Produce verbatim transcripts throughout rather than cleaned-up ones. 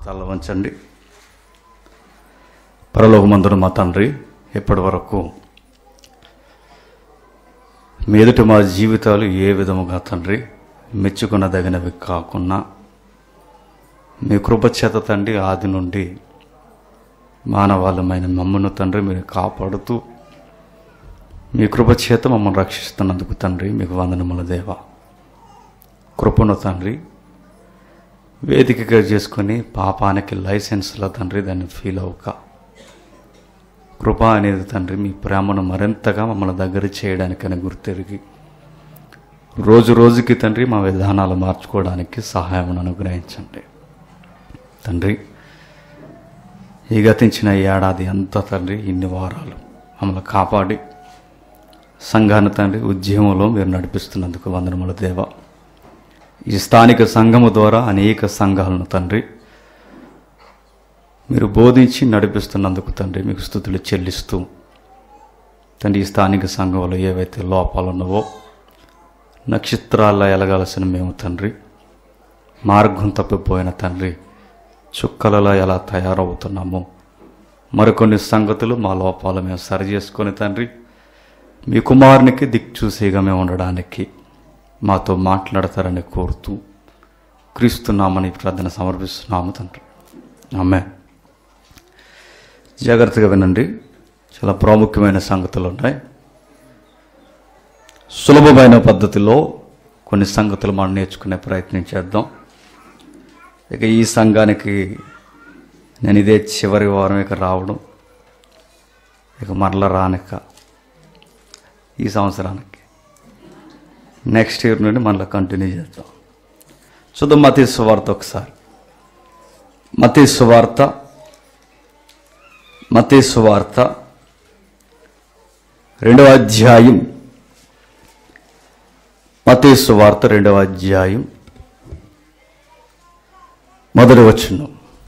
తల వంచండి. పరలోకమందున మా తండ్రి, ఇప్పటి వరకు మీదట మా జీవితాలు ఏ విధముగా తండ్రి మెచ్చుకున్నదగినవి కాకుండా మీ కృపచేత తండ్రి ఆది నుండి మానవాళమైన మమ్మను తండ్రి మీరు కాపాడుతూ మీ కృపచేత మమ్మల్ని రక్షిస్తున్నందుకు తండ్రి మీకు వందనముల దేవా. కృపను తండ్రి వేదికగా చేసుకొని పాపానికి లైసెన్స్లో తండ్రి దాన్ని ఫీల్ అవ్వక, కృప అనేది తండ్రి మీ ప్రేమను మరింతగా మమ్మల్ని దగ్గర చేయడానికని గుర్తెరిగి రోజు రోజుకి తండ్రి మా విధానాలు మార్చుకోవడానికి సహాయం అనుగ్రహించండి తండ్రి. ఈ గతించిన ఏడాది అంతా తండ్రి ఇన్ని వారాలు మమ్మల్ని కాపాడి సంఘాన్ని తండ్రి ఉద్యమంలో మీరు నడిపిస్తున్నందుకు వందనముల దేవా. ఈ స్థానిక సంఘము ద్వారా అనేక సంఘాలను తండ్రి మీరు బోధించి నడిపిస్తున్నందుకు తండ్రి మీకు స్తుతులు చెల్లిస్తూ తండ్రి ఈ స్థానిక సంఘంలో ఏవైతే లోపాలు ఉన్నావో నక్షత్రాల్లో ఎలగాల్సిన మేము తండ్రి మార్గం తప్పిపోయిన తండ్రి చుక్కలలో ఎలా తయారవుతున్నామో మరికొన్ని సంగతులు మా లోపాలు మేము సరి చేసుకొని తండ్రి మీ కుమారునికి దిక్చూసేగా మేము ఉండడానికి మాతో మాట్లాడతారని కోరుతూ క్రీస్తున్నామని ప్రార్థన సమర్పిస్తున్నాము తండ్రి. ఆమేన్. జాగ్రత్తగా వినండి, చాలా ప్రాముఖ్యమైన సంగతులు ఉన్నాయి. సులభమైన పద్ధతిలో కొన్ని సంగతులు మనం నేర్చుకునే ప్రయత్నం చేద్దాం. ఇక ఈ సంఘానికి నేను ఇదే చివరి వారం ఇక రావడం, ఇక మరల రానిక ఈ సంవత్సరానికి నెక్స్ట్ ఇయర్ నుండి మళ్ళీ కంటిన్యూ చేద్దాం. చూద్దాం మత్తయి సువార్త ఒకసారి. మత్తయి సువార్త మత్తయి సువార్త రెండవ అధ్యాయం మత్తయి సువార్త రెండవ అధ్యాయం మొదటి వచనం.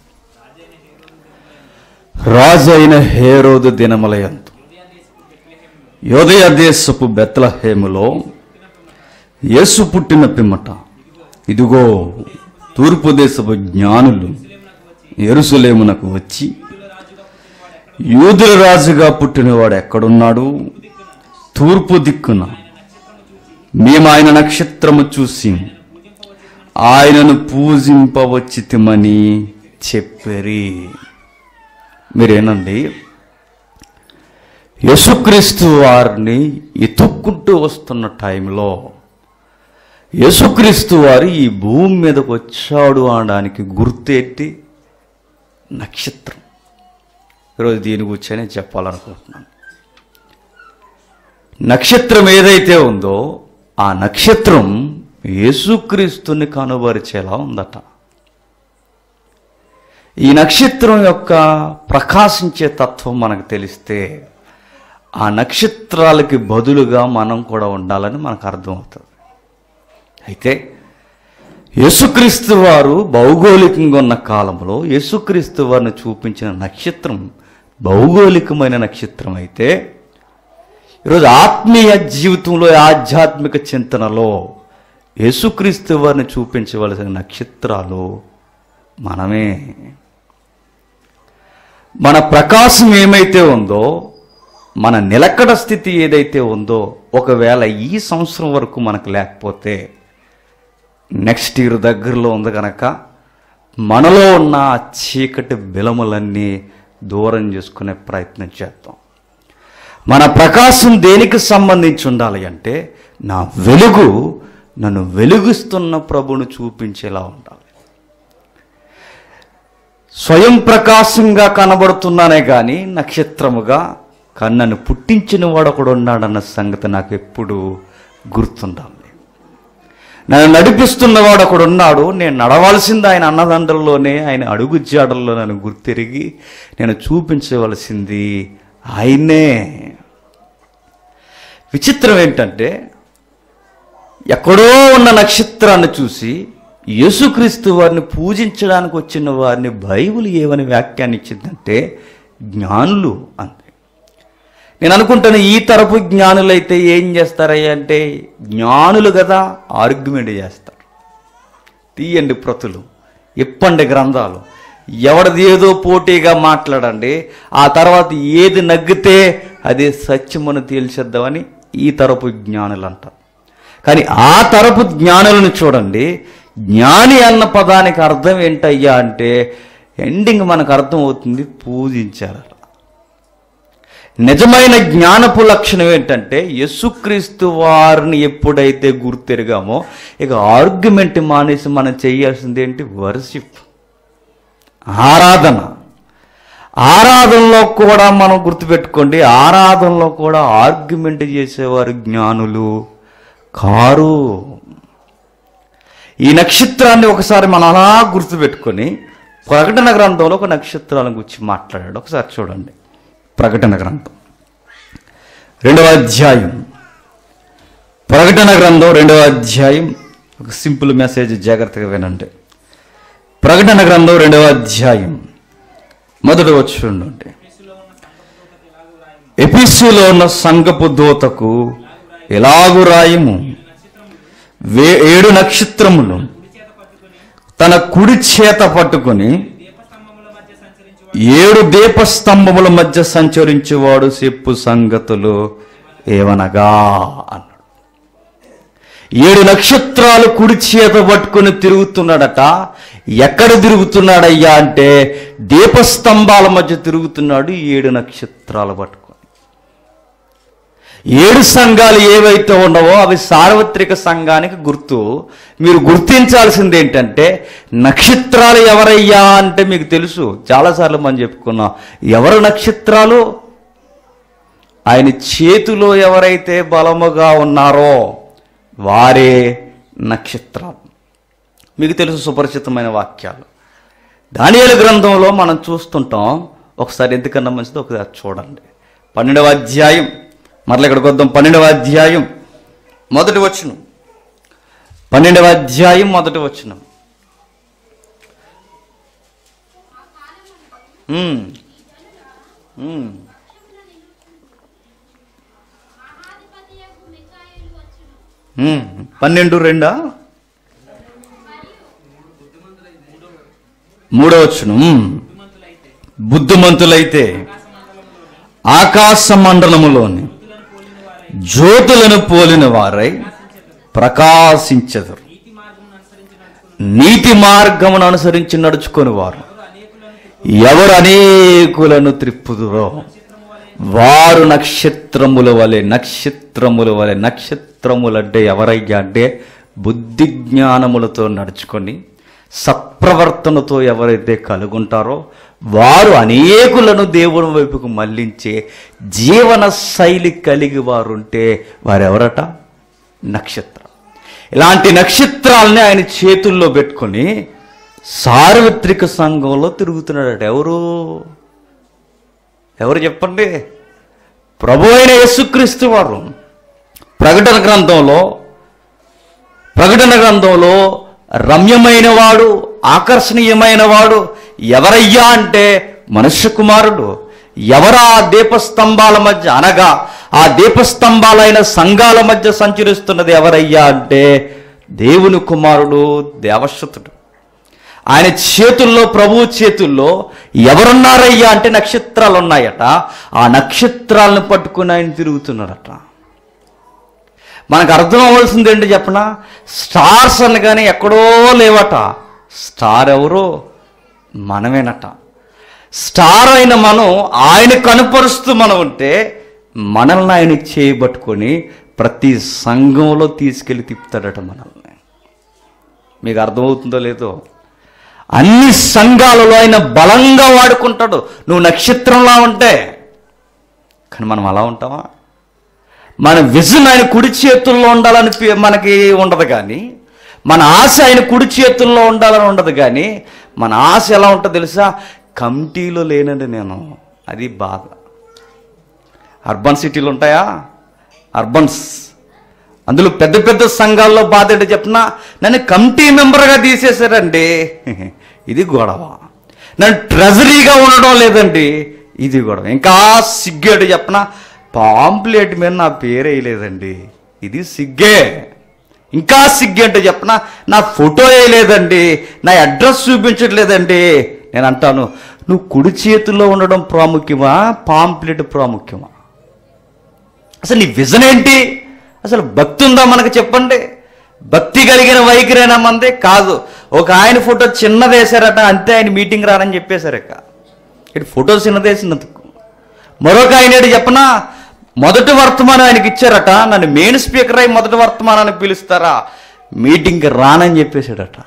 రాజు అయిన హేరోదు దినములయందు యోదయ దేశపు బెత్లెహేములో యేసు పుట్టిన పిమ్మట ఇదిగో తూర్పు దేశపు జ్ఞానులు యెరూషలేమునకు వచ్చి, యూదుల రాజుగా పుట్టినవాడు ఎక్కడున్నాడు? తూర్పు దిక్కున మేము ఆయన నక్షత్రము చూసి ఆయనను పూజింపవచ్చితిమని చెప్పిరి. మీరేనండి, యేసుక్రీస్తు వారిని ఎత్తుక్కుంటూ వస్తున్న టైంలో యేసుక్రీస్తు వారు ఈ భూమి మీదకు వచ్చాడు అనడానికి గుర్తేంటి? నక్షత్రం. ఈరోజు దీని గురించి నేను చెప్పాలనుకుంటున్నాను. నక్షత్రం ఏదైతే ఉందో ఆ నక్షత్రం యేసుక్రీస్తుని కనుబరిచేలా ఉందట. ఈ నక్షత్రం యొక్క ప్రకాశించే తత్వం మనకు తెలిస్తే ఆ నక్షత్రాలకి బదులుగా మనం కూడా ఉండాలని మనకు అర్థమవుతుంది. అయితే యేసుక్రీస్తు వారు భౌగోళికంగా ఉన్న కాలంలో యేసుక్రీస్తు వారిని చూపించిన నక్షత్రం భౌగోళికమైన నక్షత్రం అయితే, ఈరోజు ఆత్మీయ జీవితంలో ఆధ్యాత్మిక చింతనలో యేసుక్రీస్తు వారిని చూపించవలసిన నక్షత్రాలు మనమే. మన ప్రకాశం ఏమైతే ఉందో, మన నిలకడ స్థితి ఏదైతే ఉందో, ఒకవేళ ఈ సంవత్సరం వరకు మనకు లేకపోతే నెక్స్ట్ ఇయర్ దగ్గరలో ఉంది కనుక మనలో ఉన్న ఆ చీకటి బిలములన్నీ దూరం చేసుకునే ప్రయత్నం చేద్దాం. మన ప్రకాశం దేనికి సంబంధించి ఉండాలి అంటే, నా వెలుగు నన్ను వెలుగుస్తున్న ప్రభువును చూపించేలా ఉండాలి. స్వయం ప్రకాశంగా కనబడుతున్నానే కానీ నక్షత్రముగా కన్నను పుట్టించిన వాడు ఒకడు ఉన్నాడన్న సంగతి నాకు ఎప్పుడు గుర్తుండాలి. నన్ను నడిపిస్తున్నవాడు ఒకడు ఉన్నాడు, నేను నడవాల్సింది ఆయన అన్నదండల్లోనే, ఆయన అడుగు జాడల్లో నన్ను గుర్తిరిగి నేను చూపించవలసింది ఆయనే. విచిత్రం ఏంటంటే, ఎక్కడో ఉన్న నక్షత్రాన్ని చూసి యేసుక్రీస్తు వారిని పూజించడానికి వచ్చిన వారిని బైబిల్ ఏమని వ్యాఖ్యానించిందంటే జ్ఞానులు అంతే. నేను అనుకుంటాను ఈ తరపు జ్ఞానులైతే ఏం చేస్తారయ్యా అంటే, జ్ఞానులు కదా ఆర్గ్యుమెంట్ చేస్తారు. తీయండి ప్రతులు, ఇప్పండి గ్రంథాలు, ఎవరిది ఏదో పోటీగా మాట్లాడండి, ఆ తర్వాత ఏది నగ్గితే అదే సత్యమును తేల్చేద్దామని ఈ తరపు జ్ఞానులు అంటారు. కానీ ఆ తరపు జ్ఞానులను చూడండి, జ్ఞాని అన్న పదానికి అర్థం ఏంటయ్యా అంటే ఎండింగ్ మనకు అర్థం అవుతుంది, పూజించారు. నిజమైన జ్ఞానపు లక్షణం ఏంటంటే యేసుక్రీస్తు వారిని ఎప్పుడైతే గుర్తెరిగామో ఇక ఆర్గ్యుమెంట్ మానేసి మనం చేయాల్సింది ఏంటి? వర్షిప్, ఆరాధన. ఆరాధనలో కూడా మనం గుర్తుపెట్టుకోండి, ఆరాధనలో కూడా ఆర్గ్యుమెంట్ చేసేవారు జ్ఞానులు కారు. ఈ నక్షత్రాన్ని ఒకసారి మనం అలా గుర్తుపెట్టుకొని ప్రకటన గ్రంథంలో ఒక నక్షత్రాల గురించి మాట్లాడాడు. ఒకసారి చూడండి, ప్రకటన గ్రంథం రెండవ అధ్యాయం. ప్రకటన గ్రంథం రెండవ అధ్యాయం, ఒక సింపుల్ మెసేజ్, జాగ్రత్తగా వినండి. ప్రకటన గ్రంథం రెండవ అధ్యాయం మొదటి వచనం, ఎఫెసులో ఉన్న సంఘపు దూతకు ఎలాగు రాయము, ఏడు నక్షత్రములు తన కుడి చేత పట్టుకొని ఏడు దీపస్తంభముల మధ్య సంచరించేవాడు చెప్పు సంగతులు ఏవనగా అన్నాడు. ఏడు నక్షత్రాలు కుడి చేత పట్టుకొని తిరుగుతున్నాడట. ఎక్కడ తిరుగుతున్నాడయ్యా అంటే దీపస్తంభాల మధ్య తిరుగుతున్నాడు, ఏడు నక్షత్రాలు పట్టుకొని. ఏడు సంఘాలు ఏవైతే ఉండవో అవి సార్వత్రిక సంఘానికి గుర్తు. మీరు గుర్తించాల్సింది ఏంటంటే నక్షత్రాలు ఎవరయ్యా అంటే మీకు తెలుసు, చాలాసార్లు మనం చెప్పుకున్నాం. ఎవరు నక్షత్రాలు? ఆయన చేతిలో ఎవరైతే బలముగా ఉన్నారో వారే నక్షత్రాలు. మీకు తెలుసు సుపరిచితమైన వాక్యాలు. దానియేలు గ్రంథంలో మనం చూస్తుంటాం. ఒకసారి ఎందుకన్నా మంచిది ఒకసారి చూడండి. పన్నెండవ అధ్యాయం, మరలా ఇక్కడికి వద్దాం. పన్నెండవ అధ్యాయం మొదటి వచనం, పన్నెండవ అధ్యాయం మొదటి వచనం. పన్నెండు రెండా మూడో వచనం, బుద్ధిమంతులైతే ఆకాశ మండలములోని జ్యోతులను పోలిన వారై ప్రకాశించెదరు. నీతి మార్గమును అనుసరించి నడుచుకొని వారు ఎవరు అనేకులను త్రిప్పుదురో వారు నక్షత్రముల వలె, నక్షత్రముల వలె. నక్షత్రములంటే ఎవరయ్యా అంటే బుద్ధి జ్ఞానములతో నడుచుకొని సత్ప్రవర్తనతో ఎవరైతే కలుగుంటారో వారు అనేకులను దేవుని వైపుకు మళ్లించే జీవన శైలి కలిగి వారు ఉంటే వారెవరట? నక్షత్రం. ఇలాంటి నక్షత్రాలని ఆయన చేతుల్లో పెట్టుకొని సార్వత్రిక సంఘంలో తిరుగుతున్నాడట. ఎవరు ఎవరు చెప్పండి? ప్రభు అయిన యేసుక్రీస్తు వారు. ప్రకటన గ్రంథంలో ప్రకటన గ్రంథంలో రమ్యమైన వాడు, ఆకర్షణీయమైన వాడు ఎవరయ్యా అంటే మనుష్య కుమారుడు. ఎవరు ఆ దీపస్తంభాల మధ్య, అనగా ఆ దీపస్తంభాలైన సంఘాల మధ్య సంచరిస్తున్నది ఎవరయ్యా అంటే దేవుని కుమారుడు, దేవశ్రుతుడు. ఆయన చేతుల్లో, ప్రభువు చేతుల్లో ఎవరున్నారయ్యా అంటే నక్షత్రాలు ఉన్నాయట. ఆ నక్షత్రాలను పట్టుకుని ఆయన తిరుగుతున్నాడట. మనకు అర్థం అవ్వాల్సింది ఏంటి చెప్పనా? స్టార్స్ అనగానే ఎక్కడో లేవట. స్టార్ ఎవరో? మనమేనట. స్టార్ అయిన మనం ఆయన కనుపరుస్తూ మనం ఉంటే మనల్ని ఆయన చేయబట్టుకొని ప్రతి సంఘంలో తీసుకెళ్ళి తిప్పుతాడట మనల్ని. మీకు అర్థమవుతుందో లేదో? అన్ని సంఘాలలో ఆయన బలంగా వాడుకుంటాడు. నువ్వు నక్షత్రంలా ఉంటే. కానీ మనం అలా ఉంటామా? మన విజన్ ఆయన కుడి చేతుల్లో ఉండాలని మనకి ఉండదు, కానీ మన ఆశ ఆయన కుడి చేతుల్లో ఉండాలని ఉండదు. కానీ మన ఆశ ఎలా ఉంటుందో తెలుసా? కమిటీలో లేనండి నేను, అది బాధ. అర్బన్ సిటీలు ఉంటాయా? అర్బన్స్, అందులో పెద్ద పెద్ద సంఘాల్లో బాధ ఏంటో చెప్పినా, నన్ను కమిటీ మెంబర్గా తీసేశారండి, ఇది గొడవ. నన్ను ట్రెజరీగా ఉండడం లేదండి, ఇది గొడవ. ఇంకా సిగ్గేటు చెప్పిన, పాంప్లెట్ మీద నా పేరు వేయలేదండి, ఇది సిగ్గే. ఇంకా సిగ్గేంటో చెప్పిన, నా ఫోటో వేయలేదండి, నా అడ్రస్ చూపించట్లేదండి, నేను అంటాను, నువ్వు కుడి చేతుల్లో ఉండడం ప్రాముఖ్యమా, పాంప్లెట్ ప్రాముఖ్యమా? అసలు నీ విజన్ ఏంటి? అసలు భక్తి ఉందా మనకు చెప్పండి? భక్తి కలిగిన వైఖరైనా మందే కాదు. ఒక ఆయన ఫోటో చిన్నదేశారట, అంతే ఆయన మీటింగ్ రానని చెప్పేశారు. ఇక ఇటు ఫోటో చిన్నదేసినందుకు. మరొక ఆయన ఏంటి చెప్పనా, మొదటి వర్తమానం ఆయనకి ఇచ్చారట, నన్ను మెయిన్ స్పీకర్ అయి మొదటి వర్తమానాన్ని పిలుస్తారా, మీటింగ్కి రానని చెప్పేశాడట.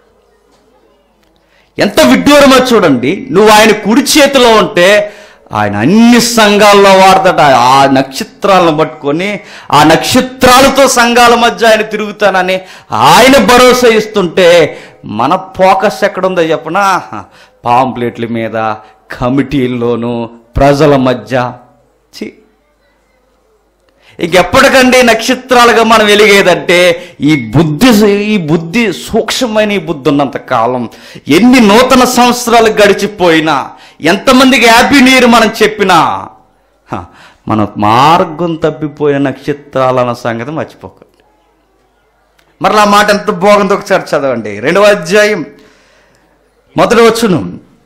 ఎంత విడ్డూరమో చూడండి. నువ్వు ఆయన కుడి చేతిలో ఉంటే ఆయన అన్ని సంఘాల్లో వాడతాట. ఆ నక్షత్రాలను పట్టుకొని ఆ నక్షత్రాలతో సంఘాల మధ్య ఆయన తిరుగుతానని ఆయన భరోసా ఇస్తుంటే మన ఫోకస్ ఎక్కడుందో చెప్పనా, పాంప్లెట్ల మీద, కమిటీల్లోనూ, ప్రజల మధ్య. చి ఇంకెప్పటికండి నక్షత్రాలుగా మనం వెలిగేదంటే ఈ బుద్ధి ఈ బుద్ధి సూక్ష్మమైన ఈ బుద్ధి ఉన్నంత కాలం ఎన్ని నూతన సంవత్సరాలు గడిచిపోయినా, ఎంతమందికి హ్యాపీ న్యూ ఇయర్ మనం చెప్పినా, మన మార్గం తప్పిపోయిన నక్షత్రాలన్న సంగతి మర్చిపోకండి. మరలా మాట ఎంత బాగుందో ఒకసారి చదవండి. రెండవ అధ్యాయం మొదటి వచనం,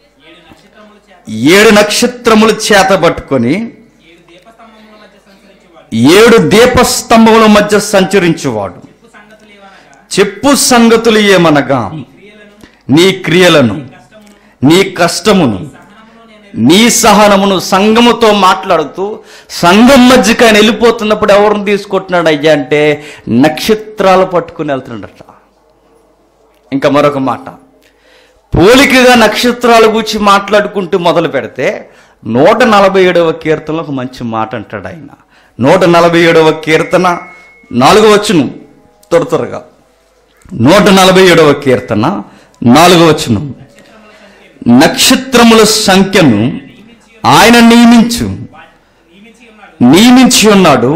ఏడు నక్షత్రములు చేత పట్టుకొని ఏడు దీపస్తంభముల మధ్య సంచరించువాడు చెప్పు సంగతులు ఏమనగా, నీ క్రియలను, నీ కష్టమును, నీ సహనమును. సంఘముతో మాట్లాడుతూ సంఘం మధ్యకి ఆయన వెళ్ళిపోతున్నప్పుడు ఎవరిని తీసుకుంటున్నాడు అయ్యా అంటే నక్షత్రాలు పట్టుకుని వెళ్తున్నాడట. ఇంకా మరొక మాట, పోలికగా నక్షత్రాల గురించి మాట్లాడుకుంటూ మొదలు పెడితే నూట నలభై ఏడవ కీర్తనలో ఒక మంచి మాట అంటాడు ఆయన. నూట నలభై ఏడవ కీర్తన నాలుగవ వచనం, త్వర త్వరగా నూట నలభై ఏడవ కీర్తన నాలుగవ వచనం, నక్షత్రముల సంఖ్యను ఆయన నియమించు నియమించి ఉన్నాడు,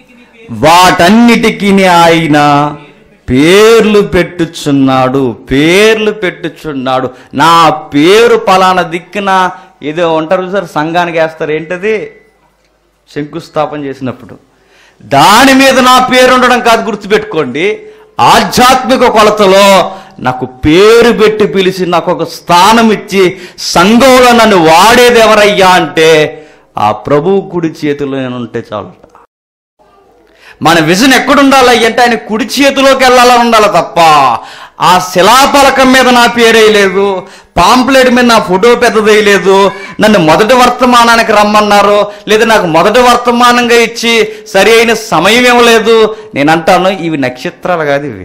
వాటన్నిటికీ ఆయన పేర్లు పెట్టుచున్నాడు పేర్లు పెట్టుచున్నాడు నా పేరు పలానా దిక్కున ఏదో ఉంటారు సార్, సంఘానికి వేస్తారు. ఏంటది? శంకుస్థాపన చేసినప్పుడు దాని మీద నా పేరు ఉండడం కాదు, గుర్తుపెట్టుకోండి. ఆధ్యాత్మిక కొలతలో నాకు పేరు పెట్టి పిలిచి నాకు ఒక స్థానం ఇచ్చి సంఘంలో నన్ను వాడేది ఎవరయ్యా అంటే ఆ ప్రభువు కుడి చేతిలో నేను ఉంటే చాలు. మన విజన్ ఎక్కడుండాలి అంటే ఆయన కుడి చేతిలోకి వెళ్ళాలని ఉండాలి తప్ప ఆ శిలాపలకం మీద నా పేరేయలేదు, పాంప్లెట్ మీద నా ఫోటో పెద్దదేయలేదు, నన్ను మొదటి వర్తమానానికి రమ్మన్నారు, లేదా నాకు మొదటి వర్తమానంగా ఇచ్చి సరి అయిన సమయం ఇవ్వలేదు. నేను అంటాను, ఇవి నక్షత్రాలు కాదు, ఇవి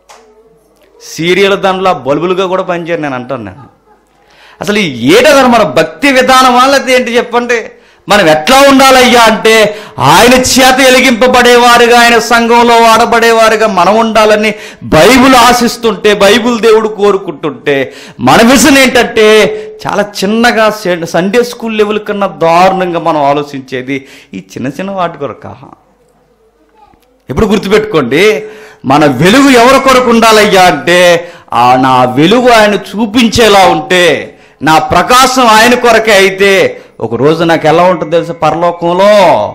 సీరియల్ దాంట్లో బల్బులుగా కూడా పనిచేయరు. నేను అంటాను, నేను అసలు ఏటో మన భక్తి విధానమా లేకపోతే ఏంటి చెప్పండి? మనం ఎట్లా ఉండాలయ్యా అంటే ఆయన చేత వెలిగింపబడేవారుగా, ఆయన సంఘంలో వాడబడేవారుగా మనం ఉండాలని బైబిల్ ఆశిస్తుంటే, బైబిల్ దేవుడు కోరుకుంటుంటే మన విజన్ ఏంటంటే చాలా చిన్నగా సండే స్కూల్ లెవెల్ కన్నా దారుణంగా మనం ఆలోచించేది ఈ చిన్న చిన్న వాటి కొరక. ఎప్పుడు గుర్తుపెట్టుకోండి, మన వెలుగు ఎవరి కొరకు ఉండాలయ్యా అంటే ఆ నా వెలుగు ఆయన చూపించేలా ఉంటే, నా ప్రకాశం ఆయన కొరకే అయితే ఒక రోజు నాకు ఎలా ఉంటుంది తెలుసా? పరలోకంలో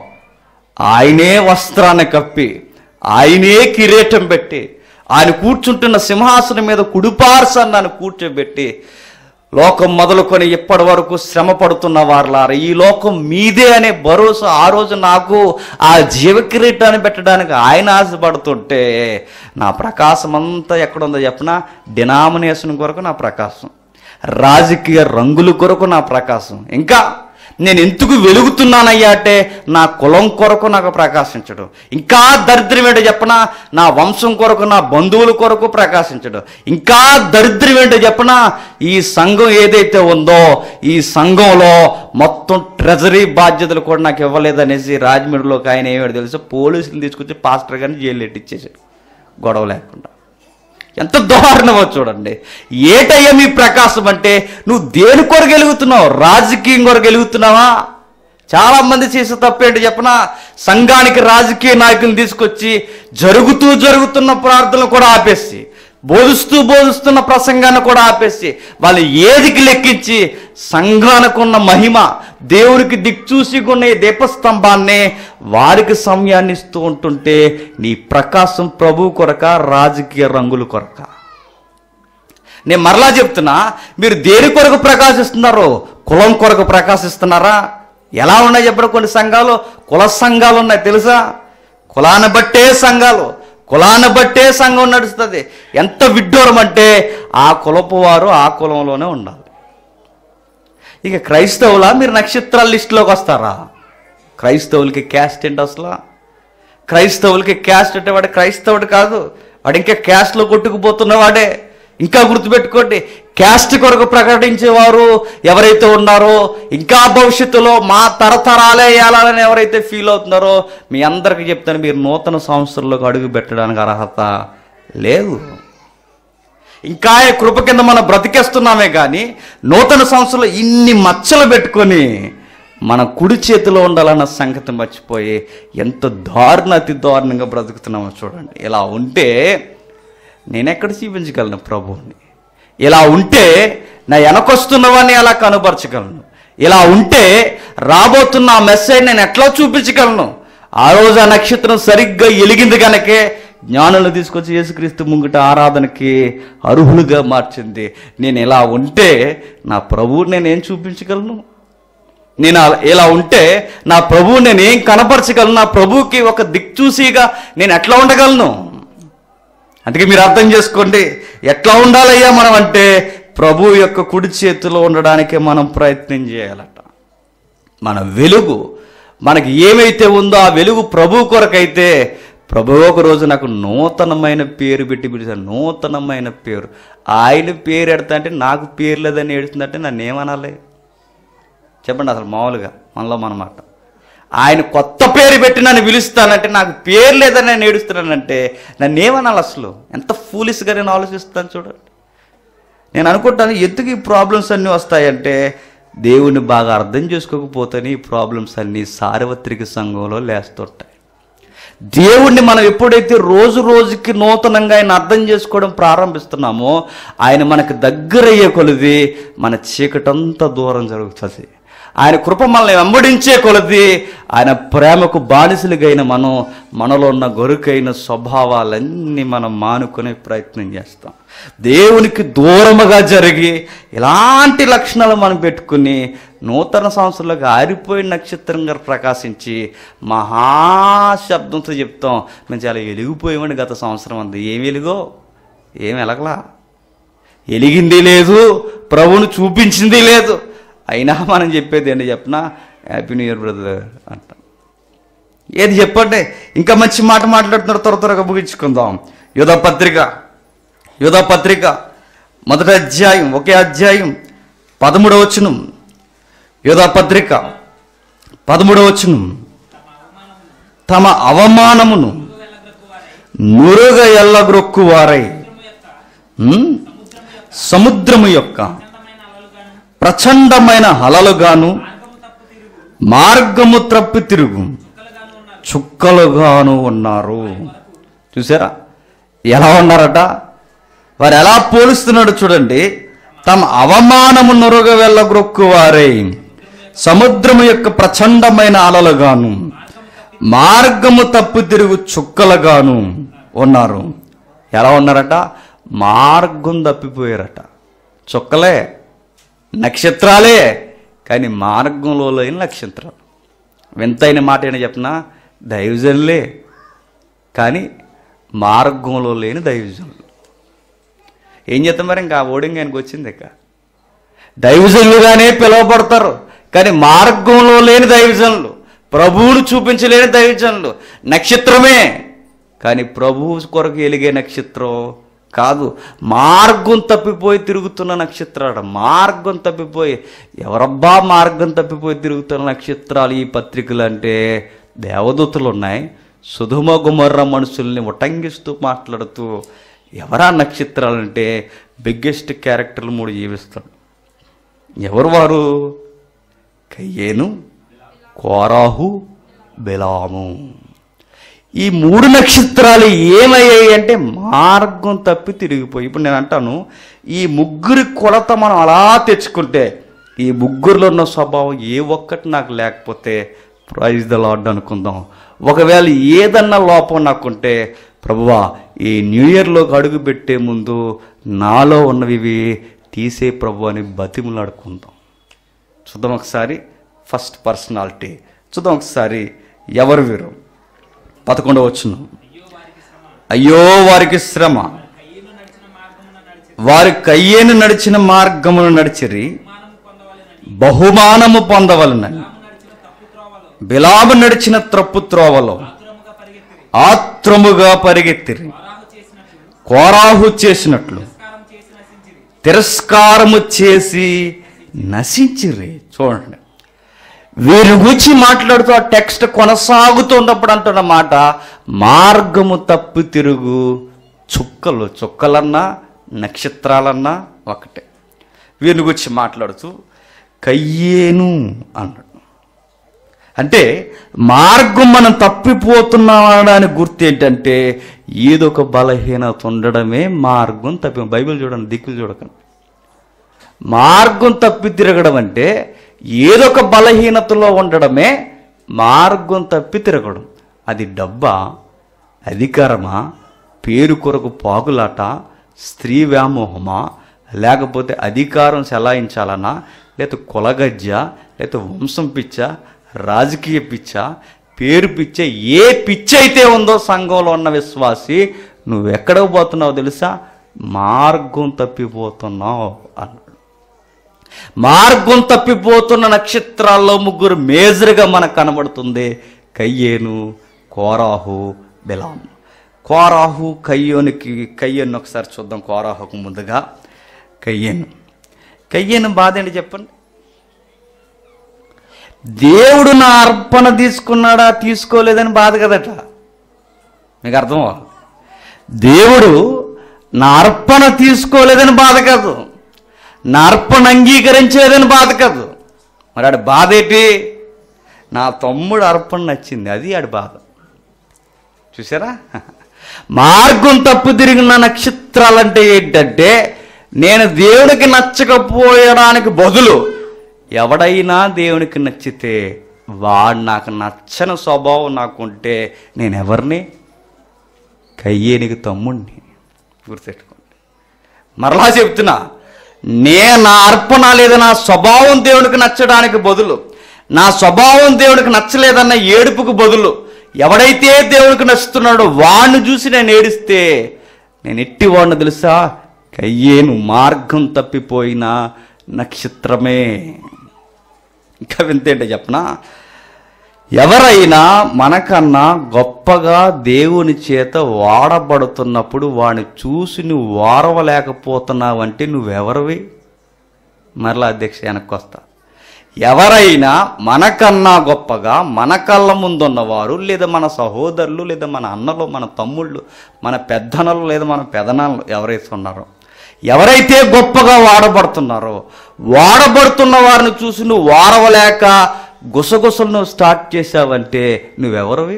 ఆయనే వస్త్రాన్ని కప్పి, ఆయనే కిరీటం పెట్టి, ఆయన కూర్చుంటున్న సింహాసనం మీద కుడిపార్శ్వాన నన్ను కూర్చోబెట్టి, లోకం మొదలుకొని ఇప్పటి వరకు శ్రమ పడుతున్న వారులారా ఈ లోకం మీదే అనే భరోసా ఆ రోజు నాకు ఆ జీవ కిరీటాన్ని పెట్టడానికి ఆయన ఆశపడుతుంటే నా ప్రకాశం అంతా ఎక్కడుందో చెప్పనా? డినామినేషన్ కొరకు నా ప్రకాశం, రాజకీయ రంగుల కొరకు నా ప్రకాశం, ఇంకా నేను ఎందుకు వెలుగుతున్నానయ్యా అంటే నా కులం కొరకు నాకు ప్రకాశించడు, ఇంకా దరిద్రం ఏంటో చెప్పనా? నా వంశం కొరకు, నా బంధువుల కొరకు ప్రకాశించడు, ఇంకా దరిద్రం ఏంటో చెప్పనా? ఈ సంఘం ఏదైతే ఉందో ఈ సంఘంలో మొత్తం ట్రెజరీ బాధ్యతలు కూడా నాకు ఇవ్వలేదనేసి రాజమండ్రిలోకి ఆయన ఏమిటో తెలుసు, పోలీసులు తీసుకొచ్చి పాస్టర్ గారిని జైలు ఎట్టిచ్చేసాడు గొడవ లేకుండా. ఎంత దారుణమో చూడండి. ఏటయ్యా మీ ప్రకాశం అంటే నువ్వు దేని కొరకు వెలుగుతున్నావు? రాజకీయం కొరకు వెలుగుతున్నావా? చాలా మంది చేసే తప్పేంటి చెప్పనా? సంఘానికి రాజకీయ నాయకులను తీసుకొచ్చి జరుగుతూ జరుగుతున్న ప్రార్థనలు కూడా ఆపేసి, బోధిస్తూ బోధిస్తున్న ప్రసంగాన్ని కూడా ఆపేసి, వాళ్ళు ఏదికి లెక్కించి సంఘానికున్న మహిమ, దేవునికి దిక్చూసి కొన్న ఈ దీపస్తంభాన్ని వారికి సమయాన్ని ఇస్తూ ఉంటుంటే నీ ప్రకాశం ప్రభు కొరక, రాజకీయ రంగుల కొరక? నేను మరలా చెప్తున్నా, మీరు దేని కొరకు ప్రకాశిస్తున్నారు? కులం కొరకు ప్రకాశిస్తున్నారా? ఎలా ఉన్నాయి చెప్పండి? కొన్ని సంఘాలు కుల సంఘాలు ఉన్నాయి తెలుసా? కులాన్ని బట్టే సంఘాలు, కులాన్ని బట్టే సంఘం నడుస్తుంది. ఎంత విడ్డూరం అంటే ఆ కులపు వారు ఆ కులంలోనే ఉండాలి. ఇక క్రైస్తవులా మీరు నక్షత్రాల లిస్టులోకి వస్తారా? క్రైస్తవులకి క్యాస్ట్ ఏంటి అసలు? క్రైస్తవులకి క్యాస్ట్ అంటే వాడు క్రైస్తవుడు కాదు, వాడు ఇంకా క్యాస్ట్లో కొట్టుకుపోతున్నవాడే. ఇంకా గుర్తుపెట్టుకోండి, క్యాస్ట్ కొరకు ప్రకటించేవారు ఎవరైతే ఉన్నారో, ఇంకా భవిష్యత్తులో మా తరతరాలే వేయాలని ఎవరైతే ఫీల్ అవుతున్నారో, మీ అందరికీ చెప్తాను, మీరు నూతన సంవత్సరంలోకి అడుగు పెట్టడానికి అర్హత లేదు. ఇంకా కృప కింద మనం బ్రతికేస్తున్నామే కానీ నూతన సంవత్సరంలో ఇన్ని మచ్చలు పెట్టుకొని మన కుడి చేతిలో ఉండాలన్న సంగతి మర్చిపోయి ఎంత దారుణ అతి దారుణంగా బ్రతుకుతున్నామో చూడండి. ఇలా ఉంటే నేనెక్కడ చూపించగలను ప్రభువుని? ఇలా ఉంటే నా వెనకొస్తున్నవాడిని ఎలా కనుపరచగలను? ఇలా ఉంటే రాబోతున్న ఆ మెసేజ్ నేను ఎట్లా చూపించగలను? ఆ రోజు ఆ నక్షత్రం సరిగ్గా ఎలిగింది కనుకే జ్ఞానులు తీసుకొచ్చి యేసుక్రీస్తు ముంగిట ఆరాధనకి అర్హులుగా మార్చింది. నేను ఇలా ఉంటే నా ప్రభువుని నేనేం చూపించగలను? నేను ఇలా ఉంటే నా ప్రభువు నేనేం కనపరచగలను? నా ప్రభువుకి ఒక దిక్చూసిగా నేను ఎట్లా ఉండగలను? అందుకే మీరు అర్థం చేసుకోండి, ఎట్లా ఉండాలయ్యా మనం అంటే ప్రభువు యొక్క కుడి చేతిలో ఉండడానికే మనం ప్రయత్నం చేయాలట. మన వెలుగు మనకి ఏమైతే ఉందో ఆ వెలుగు ప్రభు కొరకైతే, ప్రభు ఒక రోజు నాకు నూతనమైన పేరు పెట్టి పిలిచాను. నూతనమైన పేరు. ఆయన పేరు ఎడతా అంటే నాకు పేరు లేదని ఏడుస్తుందంటే నన్ను ఏమనాలి చెప్పండి? అసలు మామూలుగా మనలో మనమాట. ఆయన కొత్త పేరు పెట్టి నన్ను పిలుస్తానంటే నాకు పేరు లేదని నేను ఏడుస్తున్నానంటే నన్ను ఏమనాలి? అసలు ఎంత ఫూలిష్గా నేను ఆలోచిస్తాను చూడండి. నేను అనుకుంటాను, ఎందుకు ఈ ప్రాబ్లమ్స్ అన్నీ వస్తాయంటే దేవుణ్ణి బాగా అర్థం చేసుకోకపోతేనే ఈ ప్రాబ్లమ్స్ అన్నీ సార్వత్రిక సంఘంలో లేస్తుంటాయి. దేవుణ్ణి మనం ఎప్పుడైతే రోజు రోజుకి నూతనంగా ఆయన అర్థం చేసుకోవడం ప్రారంభిస్తున్నామో, ఆయన మనకు దగ్గరయ్యే కొలది మన చీకటంతా దూరం జరుగుతుంది. ఆయన కృప మనల్ని వెంబడించే కొలది ఆయన ప్రేమకు బానిసలుగైన మనం మనలో ఉన్న గొరుకైన స్వభావాలన్నీ మనం మానుకునే ప్రయత్నం చేస్తాం. దేవునికి దూరముగా జరిగి ఇలాంటి లక్షణాలు మనం పెట్టుకుని నూతన సంవత్సరంలోకి ఆరిపోయిన నక్షత్రంగా ప్రకాశించి మహాశబ్దంతో చెప్తాం, మేము చాలా వెలిగిపోయామని గత సంవత్సరం అంతా. ఏం వెలుగో ఏం వెలగలా, వెలిగింది లేదు, ప్రభువును చూపించింది లేదు. అయినా మనం చెప్పేది ఏంటి చెప్పనా? హ్యాపీ న్యూ ఇయర్ బ్రదర్ అంట. ఏది చెప్పండి? ఇంకా మంచి మాట మాట్లాడుతున్నారు. త్వర త్వరగా ముగించుకుందాం. యోధా పత్రిక యోధా పత్రిక మొదటి అధ్యాయం, ఒకే అధ్యాయం పదమూడవ వచనం. యోధా పత్రిక పదమూడవ వచనం. తమ అవమానమును నురుగ ఎల్లగ్రొక్కువారై సముద్రము యొక్క ప్రచండమైన హలలుగాను మార్గము తప్పి తిరుగు చుక్కలుగాను ఉన్నారు. చూసారా ఎలా ఉన్నారట? వారు ఎలా పోలుస్తున్నాడు చూడండి. తమ అవమానము నురుగ వెళ్ళగ్రొక్కువారై సముద్రము యొక్క ప్రచండమైన అలలుగాను మార్గము తప్పు తిరుగు చుక్కలుగాను ఉన్నారు. ఎలా ఉన్నారట? మార్గం తప్పిపోయారట. చుక్కలే, నక్షత్రాలే, కానీ మార్గంలో లేని నక్షత్రాలు. వింతైన మాట ఏంటో చెప్పిన, దైవజనులే కానీ మార్గంలో లేని దైవజనులు. ఏం చేస్తాం మరి? ఇంకా ఓడింగ్ ఆయనకు వచ్చింది. ఇక దైవజనులుగానే పిలువబడతారు కానీ మార్గంలో లేని దైవజనులు, ప్రభువును చూపించలేని దైవజనులు. నక్షత్రమే కానీ ప్రభువు కొరకు వెలిగే నక్షత్రం కాదు, మార్గం తప్పిపోయి తిరుగుతున్న నక్షత్రాలు. మార్గం తప్పిపోయి ఎవరబ్బా మార్గం తప్పిపోయి తిరుగుతున్న నక్షత్రాలు ఈ పత్రికలు అంటే దేవదూతలు ఉన్నాయి. సుధుమ గుమర్ర మనుషుల్ని ఉటంగిస్తూ మాట్లాడుతూ ఎవరా నక్షత్రాలు అంటే బిగ్గెస్ట్ క్యారెక్టర్లు మూడు జీవిస్తాడు. ఎవరు వారు? కయ్యేను, కోరాహు, బెలాము. ఈ మూడు నక్షత్రాలు ఏమయ్యాయి అంటే మార్గం తప్పి తిరిగిపోయి. ఇప్పుడు నేను అంటాను, ఈ ముగ్గురి కొలత మనం అలా తెచ్చుకుంటే ఈ ముగ్గురులో ఉన్న స్వభావం ఏ ఒక్కటి నాకు లేకపోతే ప్రైజ్ ద లార్డ్ అనుకుందాం. ఒకవేళ ఏదన్నా లోపం నాకుంటే ప్రభువా ఈ న్యూ ఇయర్లోకి అడుగు పెట్టే ముందు నాలో ఉన్నవి తీసే ప్రభు అని బతిములాడుకుందాం. చూద్దాం ఒకసారి ఫస్ట్ పర్సనాలిటీ చూద్దాం ఒకసారి. ఎవరు వీరు? పదకొండవ వచనం. అయ్యో వారికి శ్రమ, వారి కయ్యేను నడిచిన మార్గమును నడిచిరి, బహుమానము పొందవలనని బిలాము నడిచిన త్రప్పు త్రోవలో ఆత్రముగా పరిగెత్తిరి. కోరాహు చేసినట్లు తిరస్కారము చేసి నశించిరి. చూడండి, వీరి గురించి మాట్లాడుతూ ఆ టెక్స్ట్ కొనసాగుతున్నప్పుడు అంటున్న మాట, మార్గము తప్పు తిరుగు చుక్కలు. చుక్కలన్నా నక్షత్రాలన్నా ఒకటే. వీరిని గురించి మాట్లాడుతూ కయ్యేను అన్నాడు. అంటే మార్గం మనం తప్పిపోతున్నామనడానికి గుర్తు ఏంటంటే ఏదో ఒక బలహీనత ఉండడమే మార్గం తప్పి. బైబిల్ చూడండి, దిక్కులు చూడకండి. మార్గం తప్పి తిరగడం అంటే ఏదో ఒక బలహీనతలో ఉండడమే మార్గం తప్పి తిరగడం. అది డబ్బా, అధికారమా, పేరు కొరకు పాగులాట, స్త్రీ వ్యామోహమా, లేకపోతే అధికారం చెలాయించాలన్నా, లేకపోతే కులగజ్జ, లేకపోతే వంశం పిచ్చ, రాజకీయ పిచ్చ, పేరు పిచ్చ, ఏ పిచ్చ అయితే ఉందో సంఘంలో ఉన్న విశ్వాసి, నువ్వు ఎక్కడికి పోతున్నావు తెలుసా? మార్గం తప్పిపోతున్నావు అన్నాడు. మార్గం తప్పిపోతున్న నక్షత్రాల్లో ముగ్గురు మేజర్గా మనకు కనబడుతుంది. కయ్యేను, కోరాహు, బిలాము. కోరాహు కయ్యోనికి కయ్యేను ఒకసారి చూద్దాం. కోరాహుకు ముందుగా కయ్యేను. కయ్యేను బాధ ఏంటి చెప్పండి? దేవుడు నా అర్పణ తీసుకున్నాడా తీసుకోలేదని బాధ కదట. మీకు అర్థం అవ్వాలి. దేవుడు నా అర్పణ తీసుకోలేదని బాధ కాదు, నా అర్పణ అంగీకరించలేదని బాధ కాదు. మరి ఆడి బాధ ఏంటి? నా తమ్ముడు అర్పణ నచ్చింది, అది ఆడి బాధ. చూసారా? మార్గం తప్పు తిరిగిన నక్షత్రాలంటే ఏంటంటే, నేను దేవుడికి నచ్చకపోయడానికి బదులు ఎవడైనా దేవునికి నచ్చితే, వాడు నాకు నచ్చని స్వభావం నాకుంటే నేను ఎవరిని? కయ్యేనికి తమ్ముడిని. గుర్తెట్టుకోండి. మరలా చెప్తున్నా, నే నా అర్పణ లేదా నా స్వభావం దేవునికి నచ్చడానికి బదులు, నా స్వభావం దేవునికి నచ్చలేదన్న ఏడుపుకు బదులు, ఎవడైతే దేవునికి నచ్చుతున్నాడో వాడిని చూసి నేను ఏడిస్తే నేను ఎట్టి వాడిని తెలుసా? కయ్యేను, మార్గం తప్పిపోయిన నక్షత్రమే. ఇంకా వింతేంటే చెప్పనా? ఎవరైనా మనకన్నా గొప్పగా దేవుని చేత వాడబడుతున్నప్పుడు వాడిని చూసి నువ్వు వారవలేకపోతున్నావంటే నువ్వెవరివి? మరలా అధ్యక్ష వెనక్కి వస్తా. ఎవరైనా మనకన్నా గొప్పగా మన కళ్ళ ముందున్నవారు, లేదా మన సహోదరులు, లేదా మన అన్నలు, మన తమ్ముళ్ళు, మన పెద్దనలు, లేదా మన పెదనాలు ఎవరైతే ఉన్నారో, ఎవరైతే గొప్పగా వాడబడుతున్నారో, వాడబడుతున్న వారిని చూసి నువ్వు వారవలేక గుసగుసలు నువ్వు స్టార్ట్ చేసావంటే నువ్వెవరివి?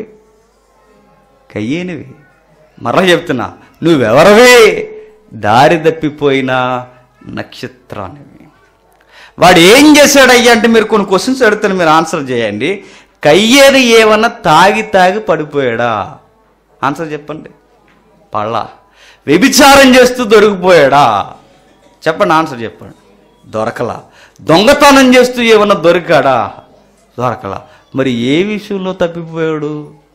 కయ్యేనివి. మరలా చెప్తున్నా, నువ్వెవరివి? దారి తప్పిపోయిన నక్షత్రానివి. వాడు ఏం చేశాడయ్యా అంటే, మీరు కొన్ని క్వశ్చన్స్ అడుగుతాను, మీరు ఆన్సర్ చేయండి. కయ్యేది ఏమన్నా తాగి తాగి పడిపోయాడా? ఆన్సర్ చెప్పండి. పళ్ళ. వ్యభిచారం చేస్తూ దొరికిపోయాడా? చెప్పండి, ఆన్సర్ చెప్పండి. దొరకలా. దొంగతనం చేస్తూ ఏమన్నా దొరికాడా? దొరకలా. మరి ఏ విషయంలో తప్పిపోయాడు?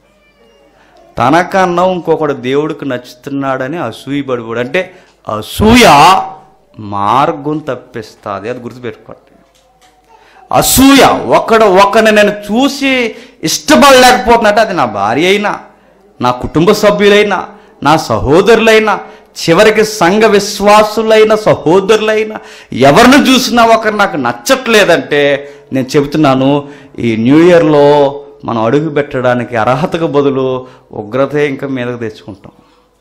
తనకన్నా ఇంకొకడు దేవుడికి నచ్చుతున్నాడని అసూయ పడిపోయాడు. అంటే అసూయ మార్గం తప్పిస్తుంది, అది గుర్తుపెట్టుకోండి. అసూయ, ఒకడు ఒకరిని నేను చూసి ఇష్టపడలేకపోతున్నట్టు, అది నా భార్య అయినా, నా కుటుంబ సభ్యులైనా, నా సహోదరులైనా, చివరికి సంఘ విశ్వాసులైన సహోదరులైనా, ఎవరిని చూసినా ఒకరు నాకు నచ్చట్లేదంటే నేను చెబుతున్నాను, ఈ న్యూ ఇయర్లో మనం అడుగు పెట్టడానికి అర్హతకు బదులు ఉగ్రతే ఇంకా మీదకు తెచ్చుకుంటాం.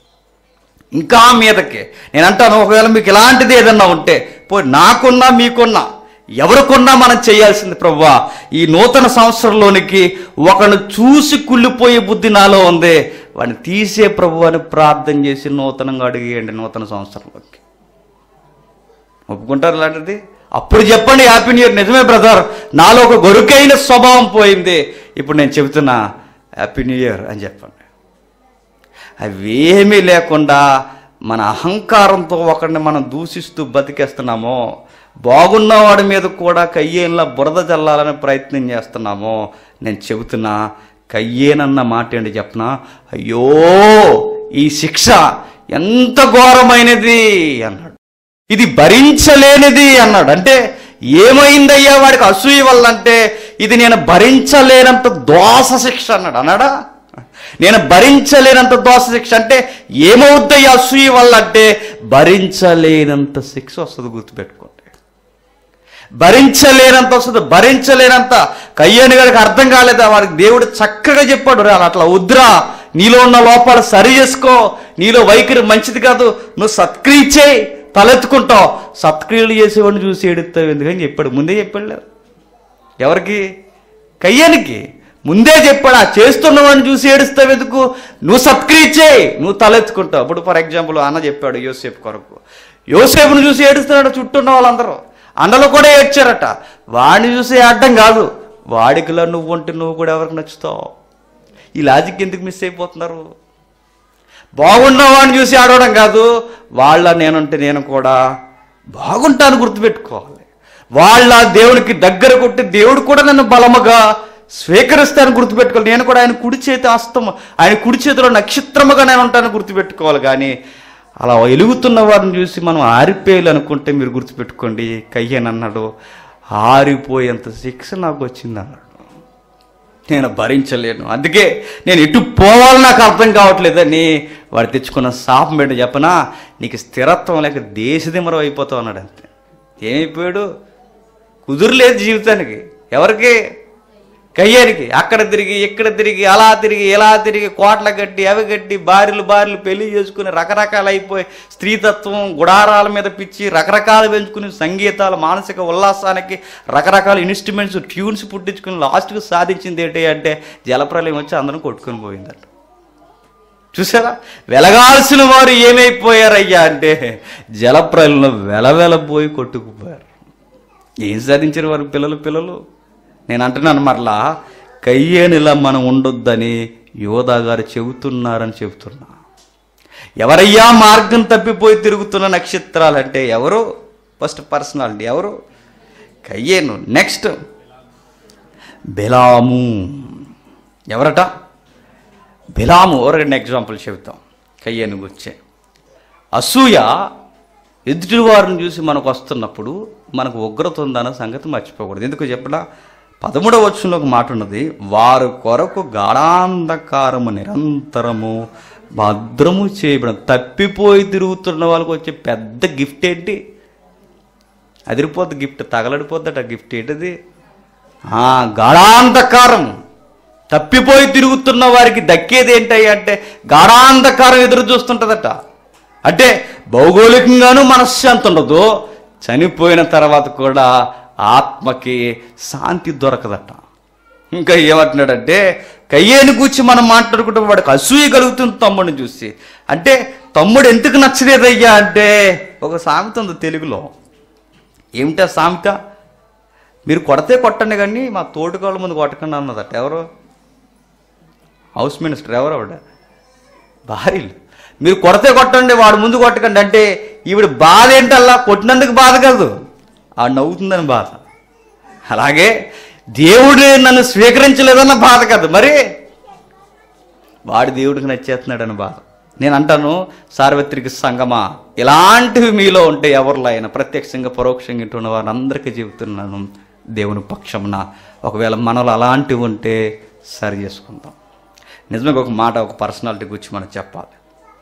ఇంకా మీదకే నేను అంటాను, ఒకవేళ మీకు ఇలాంటిది ఏదన్నా ఉంటే, పోయి నాకున్నా మీకున్నా ఎవరికున్నా మనం చేయాల్సింది, ప్రభువా ఈ నూతన సంవత్సరంలోనికి ఒకరిని చూసి కుళ్ళిపోయే బుద్ధి నాలో ఉంది, వాడిని తీసే ప్రభు అని ప్రార్థన చేసి నూతనంగా అడిగేయండి నూతన సంవత్సరంలోకి. ఒప్పుకుంటారు ఇలాంటిది? అప్పుడు చెప్పండి హ్యాపీ న్యూ ఇయర్. నిజమే బ్రదర్, నాలో ఒక గొరుకైన స్వభావం పోయింది, ఇప్పుడు నేను చెబుతున్నా హ్యాపీ న్యూ ఇయర్ అని చెప్పండి. అవేమీ లేకుండా మన అహంకారంతో ఒకరిని మనం దూషిస్తూ బతికేస్తున్నామో, బాగున్నవాడి మీద కూడా కయ్యేనులా బురద చల్లాలని ప్రయత్నం చేస్తున్నామో, నేను చెబుతున్నా కయ్యేనన్న మాట ఏంటి చెప్పనా, అయ్యో ఈ శిక్ష ఎంత ఘోరమైనది అన్నాడు, ఇది భరించలేనిది అన్నాడు. అంటే ఏమైందయ్యా వాడికి అసూయ వల్ల అంటే, ఇది నేను భరించలేనంత దోష శిక్ష అన్నాడు. అన్నాడా? నేను భరించలేనంత దోష శిక్ష అంటే ఏమవుద్దయ్యా అసూయ వల్ల అంటే, భరించలేనంత శిక్ష వస్తుంది. గుర్తుపెట్టుకోండి, భరించలేనంత వస్తుంది, భరించలేనంత. కయ్యేను గారికి అర్థం కాలేదా? వారికి దేవుడు చక్కగా చెప్పాడు, రా అట్లా వద్దురా, నీలో ఉన్న లోపాలు సరి చేసుకో, నీలో వైఖరి మంచిది కాదు, నువ్వు సత్క్రియ చేయి, తలెత్తుకుంటావు. సత్క్రియలు చేసేవాడిని చూసి ఏడుస్తావు ఎందుకని చెప్పాడు. ముందే చెప్పాడు ఎవరికి? కయ్యేనికి ముందే చెప్పాడు. ఆ చేస్తున్నవాడిని చూసి ఏడుస్తావు ఎందుకు, నువ్వు సత్క్రియ చేయి, నువ్వు తలెత్తుకుంటావు. ఇప్పుడు ఫర్ ఎగ్జాంపుల్ అన్న చెప్పాడు యోసేపు కొరకు, యోసేపును చూసి ఏడుస్తున్నాడు చుట్టూ ఉన్న వాళ్ళందరూ, అండలు కూడా ఏడ్చారట. వాడిని చూసి ఏడ్డం కాదు, వాడికిలా నువ్వు ఉంటే నువ్వు కూడా ఎవరికి నచ్చుతావు. ఈ లాజిక్ ఎందుకు మిస్ అయిపోతున్నారు? బాగున్న వాడిని చూసి ఆడవడం కాదు, వాళ్ళ నేనుంటే నేను కూడా బాగుంటాను గుర్తుపెట్టుకోవాలి. వాళ్ళ దేవునికి దగ్గర కొట్టి దేవుడు కూడా నన్ను బలముగా స్వీకరిస్తాను గుర్తుపెట్టుకోవాలి. నేను కూడా ఆయన కుడి చేతి హస్తము, ఆయన కుడి చేతిలో నక్షత్రముగా నేను ఉంటాను గుర్తుపెట్టుకోవాలి. కానీ అలా వెలుగుతున్న వారిని చూసి మనం ఆరిపోయాలి అనుకుంటే మీరు గుర్తుపెట్టుకోండి, కయ్యేను అన్నాడు ఆరిపోయేంత శిక్ష నాకు వచ్చింది అన్నాడు. నేను భరించలేను, అందుకే నేను ఎటు పోవాలో నాకు అర్థం కావట్లేదని వాడు తెచ్చుకున్న శాపం ఏంటో చెప్పనా, నీకు స్థిరత్వం లేక దేశదిమరం అయిపోతావు అన్నాడు. అంతే. ఏమైపోయాడు? కుదురులేదు జీవితానికి. ఎవరికి? కయ్యానికి. అక్కడ తిరిగి ఇక్కడ తిరిగి అలా తిరిగి ఇలా తిరిగి కోట్ల గట్టి అవి గట్టి భార్యలు భార్యలు పెళ్లి చేసుకుని రకరకాలు అయిపోయి, స్త్రీతత్వం గుడారాల మీద పిచ్చి రకరకాలు పెంచుకుని, సంగీతాలు మానసిక ఉల్లాసానికి రకరకాల ఇన్స్ట్రుమెంట్స్ ట్యూన్స్ పుట్టించుకుని లాస్ట్కి సాధించింది ఏంటి అంటే జలప్రలయం వచ్చి అందరం కొట్టుకొని పోయిందట. చూసారా? వెలగాల్సిన వారు ఏమైపోయారయ్యా అంటే జలప్రలయంలో వెలవెలబోయి కొట్టుకుపోయారు. ఏం సాధించారు వారు పిల్లలు పిల్లలు నేను అంటున్నాను మరలా, కయ్యేనులా మనం ఉండొద్దని యోధా గారు చెబుతున్నారని చెబుతున్నా. ఎవరయ్యా మార్గం తప్పిపోయి తిరుగుతున్న నక్షత్రాలంటే ఎవరు? ఫస్ట్ పర్సనాలిటీ ఎవరు? కయ్యేను. నెక్స్ట్ బిలాము. ఎవరట? బిలాము. ఎవరికైనా ఎగ్జాంపుల్ చెబుతాం కయ్యేను గురించి. అసూయ ఎదుటివారిని చూసి మనకు వస్తున్నప్పుడు మనకు ఉగ్రత ఉందన్న సంగతి మర్చిపోకూడదు. ఎందుకు చెప్పడా? పదమూడవ వచనంలో ఒక మాట ఉన్నది, వారు కొరకు గాఢాంధకారము నిరంతరము భద్రము చేయబడం. తప్పిపోయి తిరుగుతున్న వాళ్ళకి వచ్చే పెద్ద గిఫ్ట్ ఏంటి? అదిరిపోద్ది గిఫ్ట్, తగలడిపోద్దట గిఫ్ట్. ఏంటిది? గాఢాంధకారం. తప్పిపోయి తిరుగుతున్న వారికి దక్కేది ఏంటి అంటే గాఢాంధకారం ఎదురు చూస్తుంటుందట. అంటే భౌగోళికంగానూ మనశ్శాంతి ఉండదు, చనిపోయిన తర్వాత కూడా ఆత్మకి శాంతి దొరకదట. ఇంకా ఏమంటున్నాడంటే కయ్యేను కూర్చి మనం మాట్లాడుకుంటే వాడికి అసూయ కలుగుతుంది తమ్ముడిని చూసి. అంటే తమ్ముడు ఎందుకు నచ్చలేదయ్యా అంటే ఒక సామెత ఉంది తెలుగులో. ఏమిటా సామెత? మీరు కొడితే కొట్టండి కానీ మా తోటికోళ్ళ ముందు కొట్టకండి అన్నదట. ఎవరు? House minister. ఎవరు ఆవిడ? భార్యలు. మీరు కొడితే కొట్టండి, వాడు ముందు కొట్టకండి అంటే ఈవిడ బాధ ఏంటల్లా కొట్టినందుకు బాధ కాదు, ఆ నవ్వుతుందని బాధ. అలాగే దేవుడు నన్ను స్వీకరించలేదన్న బాధ కాదు, మరి వాడు దేవుడికి నచ్చేస్తున్నాడని బాధ. నేను అంటాను సార్వత్రిక సంగమా, ఇలాంటివి మీలో ఉంటే ఎవరిలో అయినా ప్రత్యక్షంగా పరోక్షంగా ఇంటున్న వారిని అందరికీ చెబుతున్నాను, దేవుని పక్షమున ఒకవేళ మనలో అలాంటివి ఉంటే సరి చేసుకుందాం. నిజంగా ఒక మాట, ఒక పర్సనాలిటీ గురించి మనం చెప్పాలి.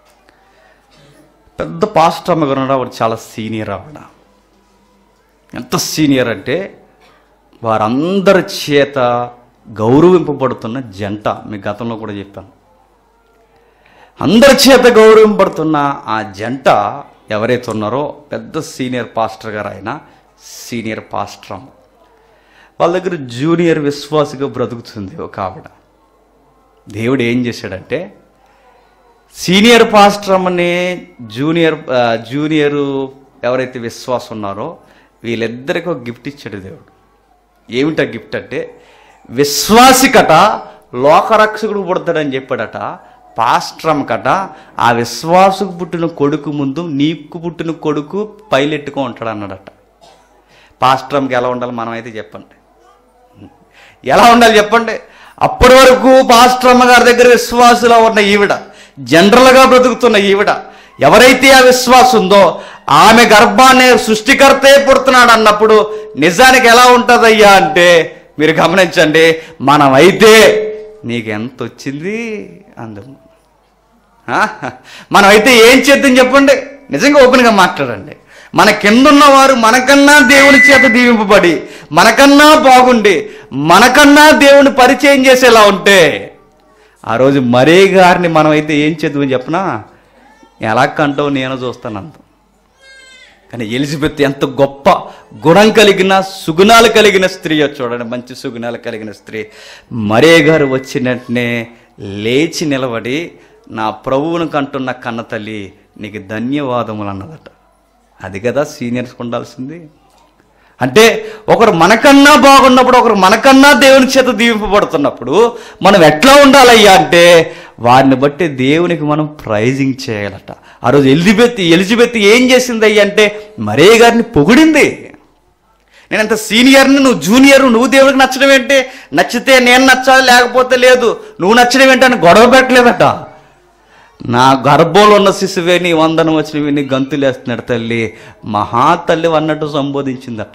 పెద్ద పాస్టర్ అమ్మ గారు ఆవిడ చాలా సీనియర్. ఆవిడ ఎంత సీనియర్ అంటే వారందరి చేత గౌరవింపబడుతున్న జంట. మీ గతంలో కూడా చెప్పాను. అందరి చేత గౌరవింపబడుతున్న ఆ జంట ఎవరైతే ఉన్నారో పెద్ద సీనియర్ పాస్టర్ గారు, ఆయన సీనియర్ పాస్టర్ అమ్మ. వాళ్ళ దగ్గర జూనియర్ విశ్వాసిగా బ్రతుకుతుంది ఒక ఆవిడ. దేవుడు ఏం చేశాడంటే సీనియర్ పాస్టర్ అమ్మని జూనియర్ జూనియరు ఎవరైతే విశ్వాసం ఉన్నారో వీళ్ళిద్దరికి ఒక గిఫ్ట్ ఇచ్చాడు దేవుడు. ఏమిటా గిఫ్ట్ అంటే విశ్వాసికట లోకరక్షకుడు పుడతాడని చెప్పాడట. పాస్ట్రమ్ కట ఆ విశ్వాసకు పుట్టిన కొడుకు ముందు నీకు పుట్టిన కొడుకు పైలెట్టుకో ఉంటాడు అన్నాడట. పాస్ట్రమ్కి ఎలా ఉండాలి మనం అయితే చెప్పండి, ఎలా ఉండాలి చెప్పండి. అప్పటి వరకు పాస్ట్రమ్మ గారి దగ్గర విశ్వాసులో ఉన్న ఈవిడ, జనరల్గా బ్రతుకుతున్న ఈవిడ, ఎవరైతే ఆ విశ్వాసం ఉందో ఆమె గర్భాన్ని సృష్టికర్తే పుడుతున్నాడు అన్నప్పుడు నిజానికి ఎలా ఉంటుందయ్యా అంటే మీరు గమనించండి, మనమైతే నీకు ఎంత వచ్చింది అందము, మనమైతే ఏం చేద్దాం చెప్పండి, నిజంగా ఓపెన్గా మాట్లాడండి. మన కిందున్నవారు మనకన్నా దేవుని చేత దీవింపబడి మనకన్నా బాగుండి మనకన్నా దేవుని పరిచయం చేసేలా ఉంటే ఆ రోజు మరే గారిని మనమైతే ఏం చేద్దామని చెప్పనా, ఎలా కంటావు నేను చూస్తాను అంత. కానీ ఎలిజబెత్ ఎంత గొప్ప గుణం కలిగిన సుగుణాలు కలిగిన స్త్రీ చూడండి, మంచి సుగుణాలు కలిగిన స్త్రీ. మరే గారు వచ్చినట్టునే లేచి నిలబడి నా ప్రభువును కంటున్న కన్న తల్లి నీకు ధన్యవాదములు అన్నదట. అది కదా సీనియర్స్కి ఉండాల్సింది. అంటే ఒకరు మనకన్నా బాగున్నప్పుడు, ఒకరు మనకన్నా దేవుని చేత దీవింపబడుతున్నప్పుడు మనం ఎట్లా ఉండాలయ్యా అంటే వారిని బట్టి దేవునికి మనం ప్రైజింగ్ చేయాలట. ఆ రోజు ఎలిజబెత్ ఎలిజబెత్ ఏం చేసింది అయ్యా అంటే మరే గారిని పొగిడింది. నేను అంత సీనియర్ని, నువ్వు జూనియర్, నువ్వు దేవుడికి నచ్చడం ఏంటి, నచ్చితే నేను నచ్చాలి లేకపోతే లేదు, నువ్వు నచ్చడం ఏంటి అని గొడవ పెట్టలేదట. నా గర్భంలో ఉన్న శిశువే నీ వందనం వచ్చినవి నీ గంతులేస్తున్నాడు తల్లి, మహా తల్లి అన్నట్టు సంబోధించిందట.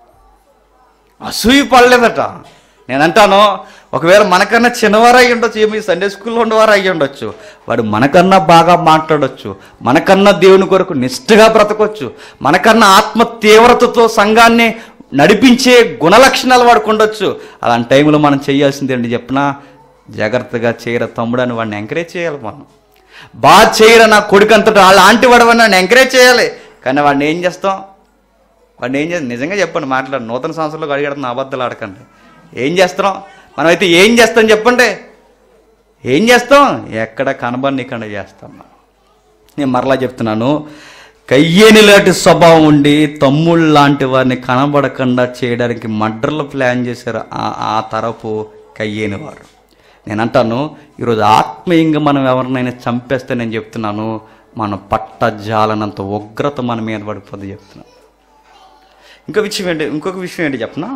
అసూయ పడలేదట. నేనంటాను, ఒకవేళ మనకన్నా చిన్నవారు అయ్యి ఉండొచ్చు, ఏమి సండే స్కూల్లో ఉండేవారు అయ్యి ఉండొచ్చు, వాడు మనకన్నా బాగా మాట్లాడవచ్చు, మనకన్నా దేవుని కొరకు నిష్ఠగా బ్రతకొచ్చు, మనకన్నా ఆత్మ తీవ్రతతో సంఘాన్ని నడిపించే గుణలక్షణాలు వాడికి ఉండొచ్చు. అలాంటి టైంలో మనం చేయాల్సింది ఏంటి చెప్పినా, జాగ్రత్తగా చేయర తమ్ముడు అని వాడిని ఎంకరేజ్ చేయాలి. మనం బాగా చేయరా నా కొడుకు అంతటా అలాంటి వాడవని వాడిని ఎంకరేజ్ చేయాలి. కానీ వాడిని ఏం చేస్తాం, వాడిని ఏం చేస్తాం నిజంగా చెప్పండి, మాట్లాడు, నూతన సంవత్సరంలో అడిగడుతున్న అబద్ధాలు ఆడకండి. ఏం చేస్తున్నాం మనమైతే, ఏం చేస్తాం చెప్పండి, ఏం చేస్తాం, ఎక్కడ కనబడినికండా చేస్తాం. నేను మరలా చెప్తున్నాను, కయ్యేని లాంటి స్వభావం ఉండి తమ్ముళ్ళు లాంటి వారిని కనబడకుండా చేయడానికి మర్డర్లు ప్లాన్ చేశారు ఆ తరపు కయ్యేని వారు. నేను అంటాను, ఈరోజు ఆత్మీయంగా మనం ఎవరినైనా చంపేస్తే నేను చెప్తున్నాను, మన పట్ట జాలనంత ఉగ్రత మన మీద పడిపోద్ది చెప్తున్నాను. ఇంకో విషయం ఏంటి ఇంకొక విషయం ఏంటి చెప్పనా,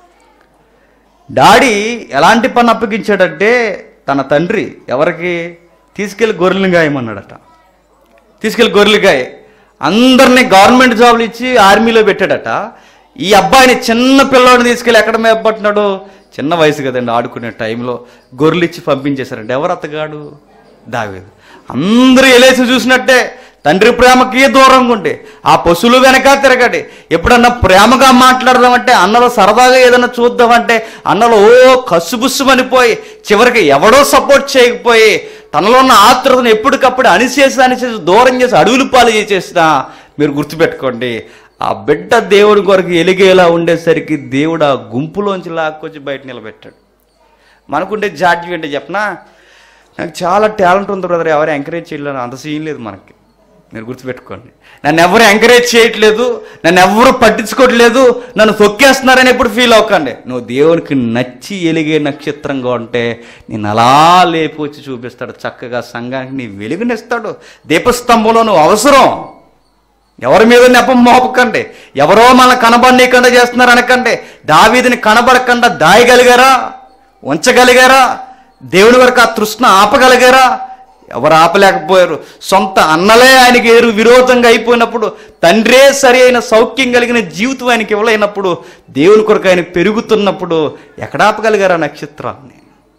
డాడీ ఎలాంటి పని అప్పగించాడంటే తన తండ్రి ఎవరికి తీసుకెళ్ళి గొర్రెలు గాయమన్నాడట. తీసుకెళ్ళి గొర్రెలు గాయ అందరినీ గవర్నమెంట్ జాబులు ఇచ్చి ఆర్మీలో పెట్టాడట. ఈ అబ్బాయిని చిన్న పిల్లవాడిని తీసుకెళ్ళి ఎక్కడ మేపబట్టినాడు, చిన్న వయసు కదండి, ఆడుకునే టైంలో గొర్రెలు ఇచ్చి పంపించేశారంటే ఎవరు అత్తగాడు, దావీదు. అందరూ ఎలేసి చూసినట్టే తండ్రి ప్రేమకి దూరంగా ఉండి ఆ పశువులు వెనక తిరగడి. ఎప్పుడన్నా ప్రేమగా మాట్లాడదామంటే, అన్నలో సరదాగా ఏదైనా చూద్దామంటే అన్నలో ఓ కసుబుస్సుమనిపోయి చివరికి ఎవడో సపోర్ట్ చేయకపోయి తనలో ఉన్న ఆత్రుతను ఎప్పటికప్పుడు అణిచేసి అణిచేసి దూరం చేసి అడవులు పాలు చేసేసిన మీరు గుర్తుపెట్టుకోండి, ఆ బిడ్డ దేవుడి కొరకు ఎలిగేలా ఉండేసరికి దేవుడు ఆ గుంపులోంచి లాక్కొచ్చి బయట నిలబెట్టాడు. మనకుండే జాడ్యం ఏంటి చెప్పనా, నాకు చాలా టాలెంట్ ఉంది బ్రదర్, ఎవరు ఎంకరేజ్ చేయలేదు, అంత సీన్ లేదు మనకి. మీరు గుర్తుపెట్టుకోండి, నన్ను ఎవరు ఎంకరేజ్ చేయట్లేదు, నన్ను ఎవరు పట్టించుకోవట్లేదు, నన్ను తొక్కేస్తున్నారని ఎప్పుడు ఫీల్ అవ్వకండి. నువ్వు దేవునికి నచ్చి ఎలిగే నక్షత్రంగా ఉంటే నేను అలా లేపొచ్చి చూపిస్తాడు, చక్కగా సంఘానికి నీ వెలుగునిస్తాడు. దీపస్తంభంలో నువ్వు అవసరం. ఎవరి మీద నెపం మోపకండి, ఎవరో మన కనబడనీయకుండా చేస్తున్నారు అనకండి. దావీదుని కనబడకుండా దాయగలిగారా, ఉంచగలిగారా, దేవుని వరకు ఆ తృష్ణ ఆపగలిగారా, ఎవరు ఆపలేకపోయారు. సొంత అన్నలే ఆయనకి ఎరు విరోధంగా అయిపోయినప్పుడు, తండ్రే సరి అయిన సౌఖ్యం కలిగిన జీవితం ఆయనకి ఇవ్వలేనప్పుడు, దేవుని కొరకు ఆయన పెరుగుతున్నప్పుడు ఎక్కడ ఆపగలిగారా నక్షత్రాన్ని.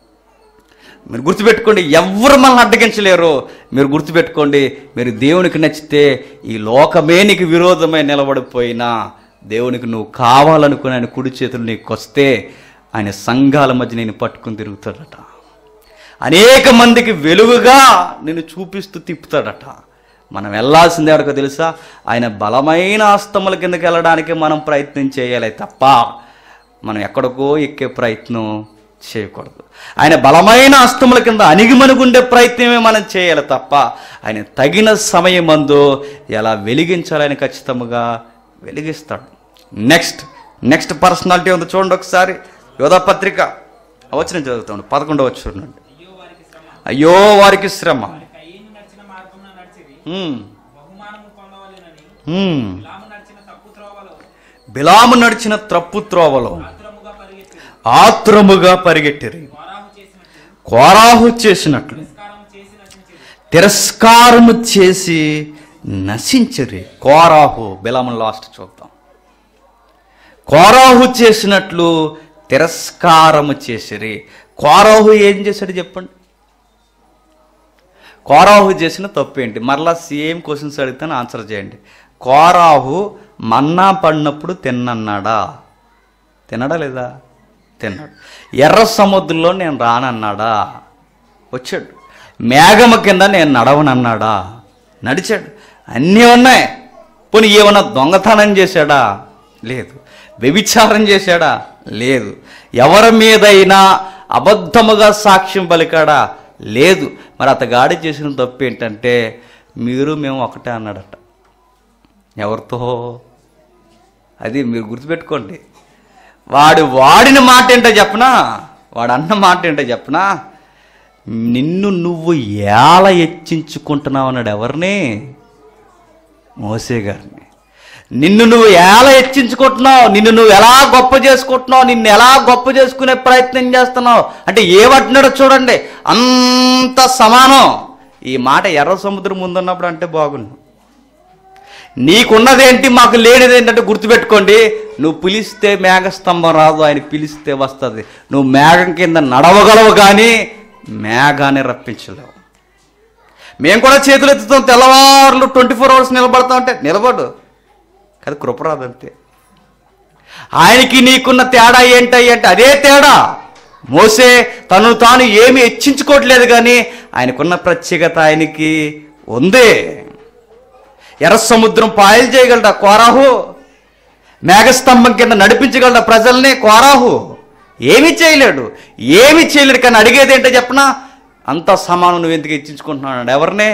మీరు గుర్తుపెట్టుకోండి, ఎవరు మనల్ని అడ్డగించలేరు. మీరు గుర్తుపెట్టుకోండి, మీరు దేవునికి నచ్చితే ఈ లోకమే నీకు విరోధమై నిలబడిపోయినా దేవునికి నువ్వు కావాలనుకుని ఆయన కుడి చేతులు నీకు వస్తే ఆయన సంఘాల మధ్య నేను పట్టుకుని తిరుగుతాడట. అనేక మందికి వెలుగుగా నేను చూపిస్తూ తిప్పుతాడట. మనం వెళ్ళాల్సింది ఎవరికో తెలుసా, ఆయన బలమైన ఆస్తముల కిందకి వెళ్ళడానికి మనం ప్రయత్నం చేయాలి తప్ప మనం ఎక్కడికో ఎక్కే ప్రయత్నం చేయకూడదు. ఆయన బలమైన అస్తముల కింద అణిగిమణుగుండే ప్రయత్నమే మనం చేయాలి తప్ప ఆయన తగిన సమయమందు ఎలా వెలిగించాలని ఖచ్చితంగా వెలిగిస్తాడు. నెక్స్ట్ నెక్స్ట్ పర్సనాలిటీ ఉంది చూడండి ఒకసారి, యోధా పత్రిక వచ్చిన చదువుతాడు పదకొండవ వచ్చి చూడండి. అయ్యో వారికి శ్రమ. బిలాము నడిచిన తప్పు త్రోవలో ఆత్రముగా పరిగెట్టిరి. కోరాహు చేసినట్లు తిరస్కారము చేసి నశించరి. కోరాహు బిలాము లాస్ట్ చూద్దాం. కోరాహు చేసినట్లు తిరస్కారము చేసిరి. కోరాహు ఏం చేశాడు చెప్పండి? కోరాహు చేసిన తప్పు ఏంటి? మరలా సేమ్ క్వశ్చన్స్ అడిగితే ఆన్సర్ చేయండి. కోరాహు మన్నా పడినప్పుడు తిన్నన్నాడా? తినడా లేదా? తిన్నాడు. ఎర్ర సముద్రంలో నేను రానన్నాడా? వచ్చాడు. మేఘమ కింద నేను నడవనన్నాడా? నడిచాడు. అన్నీ ఉన్నాయి. పోనీ ఏమన్నా దొంగతనం చేశాడా? లేదు. వ్యభిచారం చేశాడా? లేదు. ఎవరి మీదైనా అబద్ధముగా సాక్ష్యం పలికాడా? లేదు. మరి అతగాడి చేసిన తప్పు ఏంటంటే మీరు మేము ఒకటే అన్నాడట. ఎవరితో? అది మీరు గుర్తుపెట్టుకోండి. వాడు వాడిన మాట ఏంటో చెప్పనా? వాడు అన్న మాట ఏంటో చెప్పనా? నిన్ను నువ్వు ఎలా హెచ్చించుకుంటున్నావు అన్నాడు. ఎవరిని? మోసే గారిని. నిన్ను నువ్వు ఎలా హెచ్చించుకుంటున్నావు, నిన్ను నువ్వు ఎలా గొప్ప చేసుకుంటున్నావు, నిన్ను ఎలా గొప్ప చేసుకునే ప్రయత్నం చేస్తున్నావు అంటే ఏమంటున్నాడో చూడండి. అంత సమానం. ఈ మాట ఎర్ర సముద్రం ముందున్నప్పుడు అంటే బాగుండు. నీకున్నదేంటి మాకు లేనిది ఏంటంటే గుర్తుపెట్టుకోండి. నువ్వు పిలిస్తే మేఘస్తంభం రాదు, ఆయన పిలిస్తే వస్తుంది. నువ్వు మేఘం కింద నడవగలవు కానీ మేఘాన్ని రప్పించలేవు. మేము కూడా చేతులు ఎత్తుతాం, తెల్లవారులు ట్వంటీ ఫోర్ అవర్స్ నిలబడతాం అంటే నిలబడు. అది కృపరాదంతే. ఆయనకి నీకున్న తేడా ఏంటయ్యి అంటే అదే తేడా. మోసే తను తాను ఏమి హెచ్చించుకోవట్లేదు కానీ ఆయనకున్న ప్రత్యేకత ఆయనకి ఉంది. ఎర్ర సముద్రం పాయలు చేయగలడా కోరాహు? మేఘస్తంభం కింద నడిపించగలడా ప్రజల్ని కోరాహు? ఏమీ చేయలేడు. ఏమీ చేయలేడు. కానీ అడిగేది ఏంటో చెప్పనా? అంత సమానం నువ్వు ఎందుకు హెచ్చించుకుంటున్నాడు? ఎవరినే?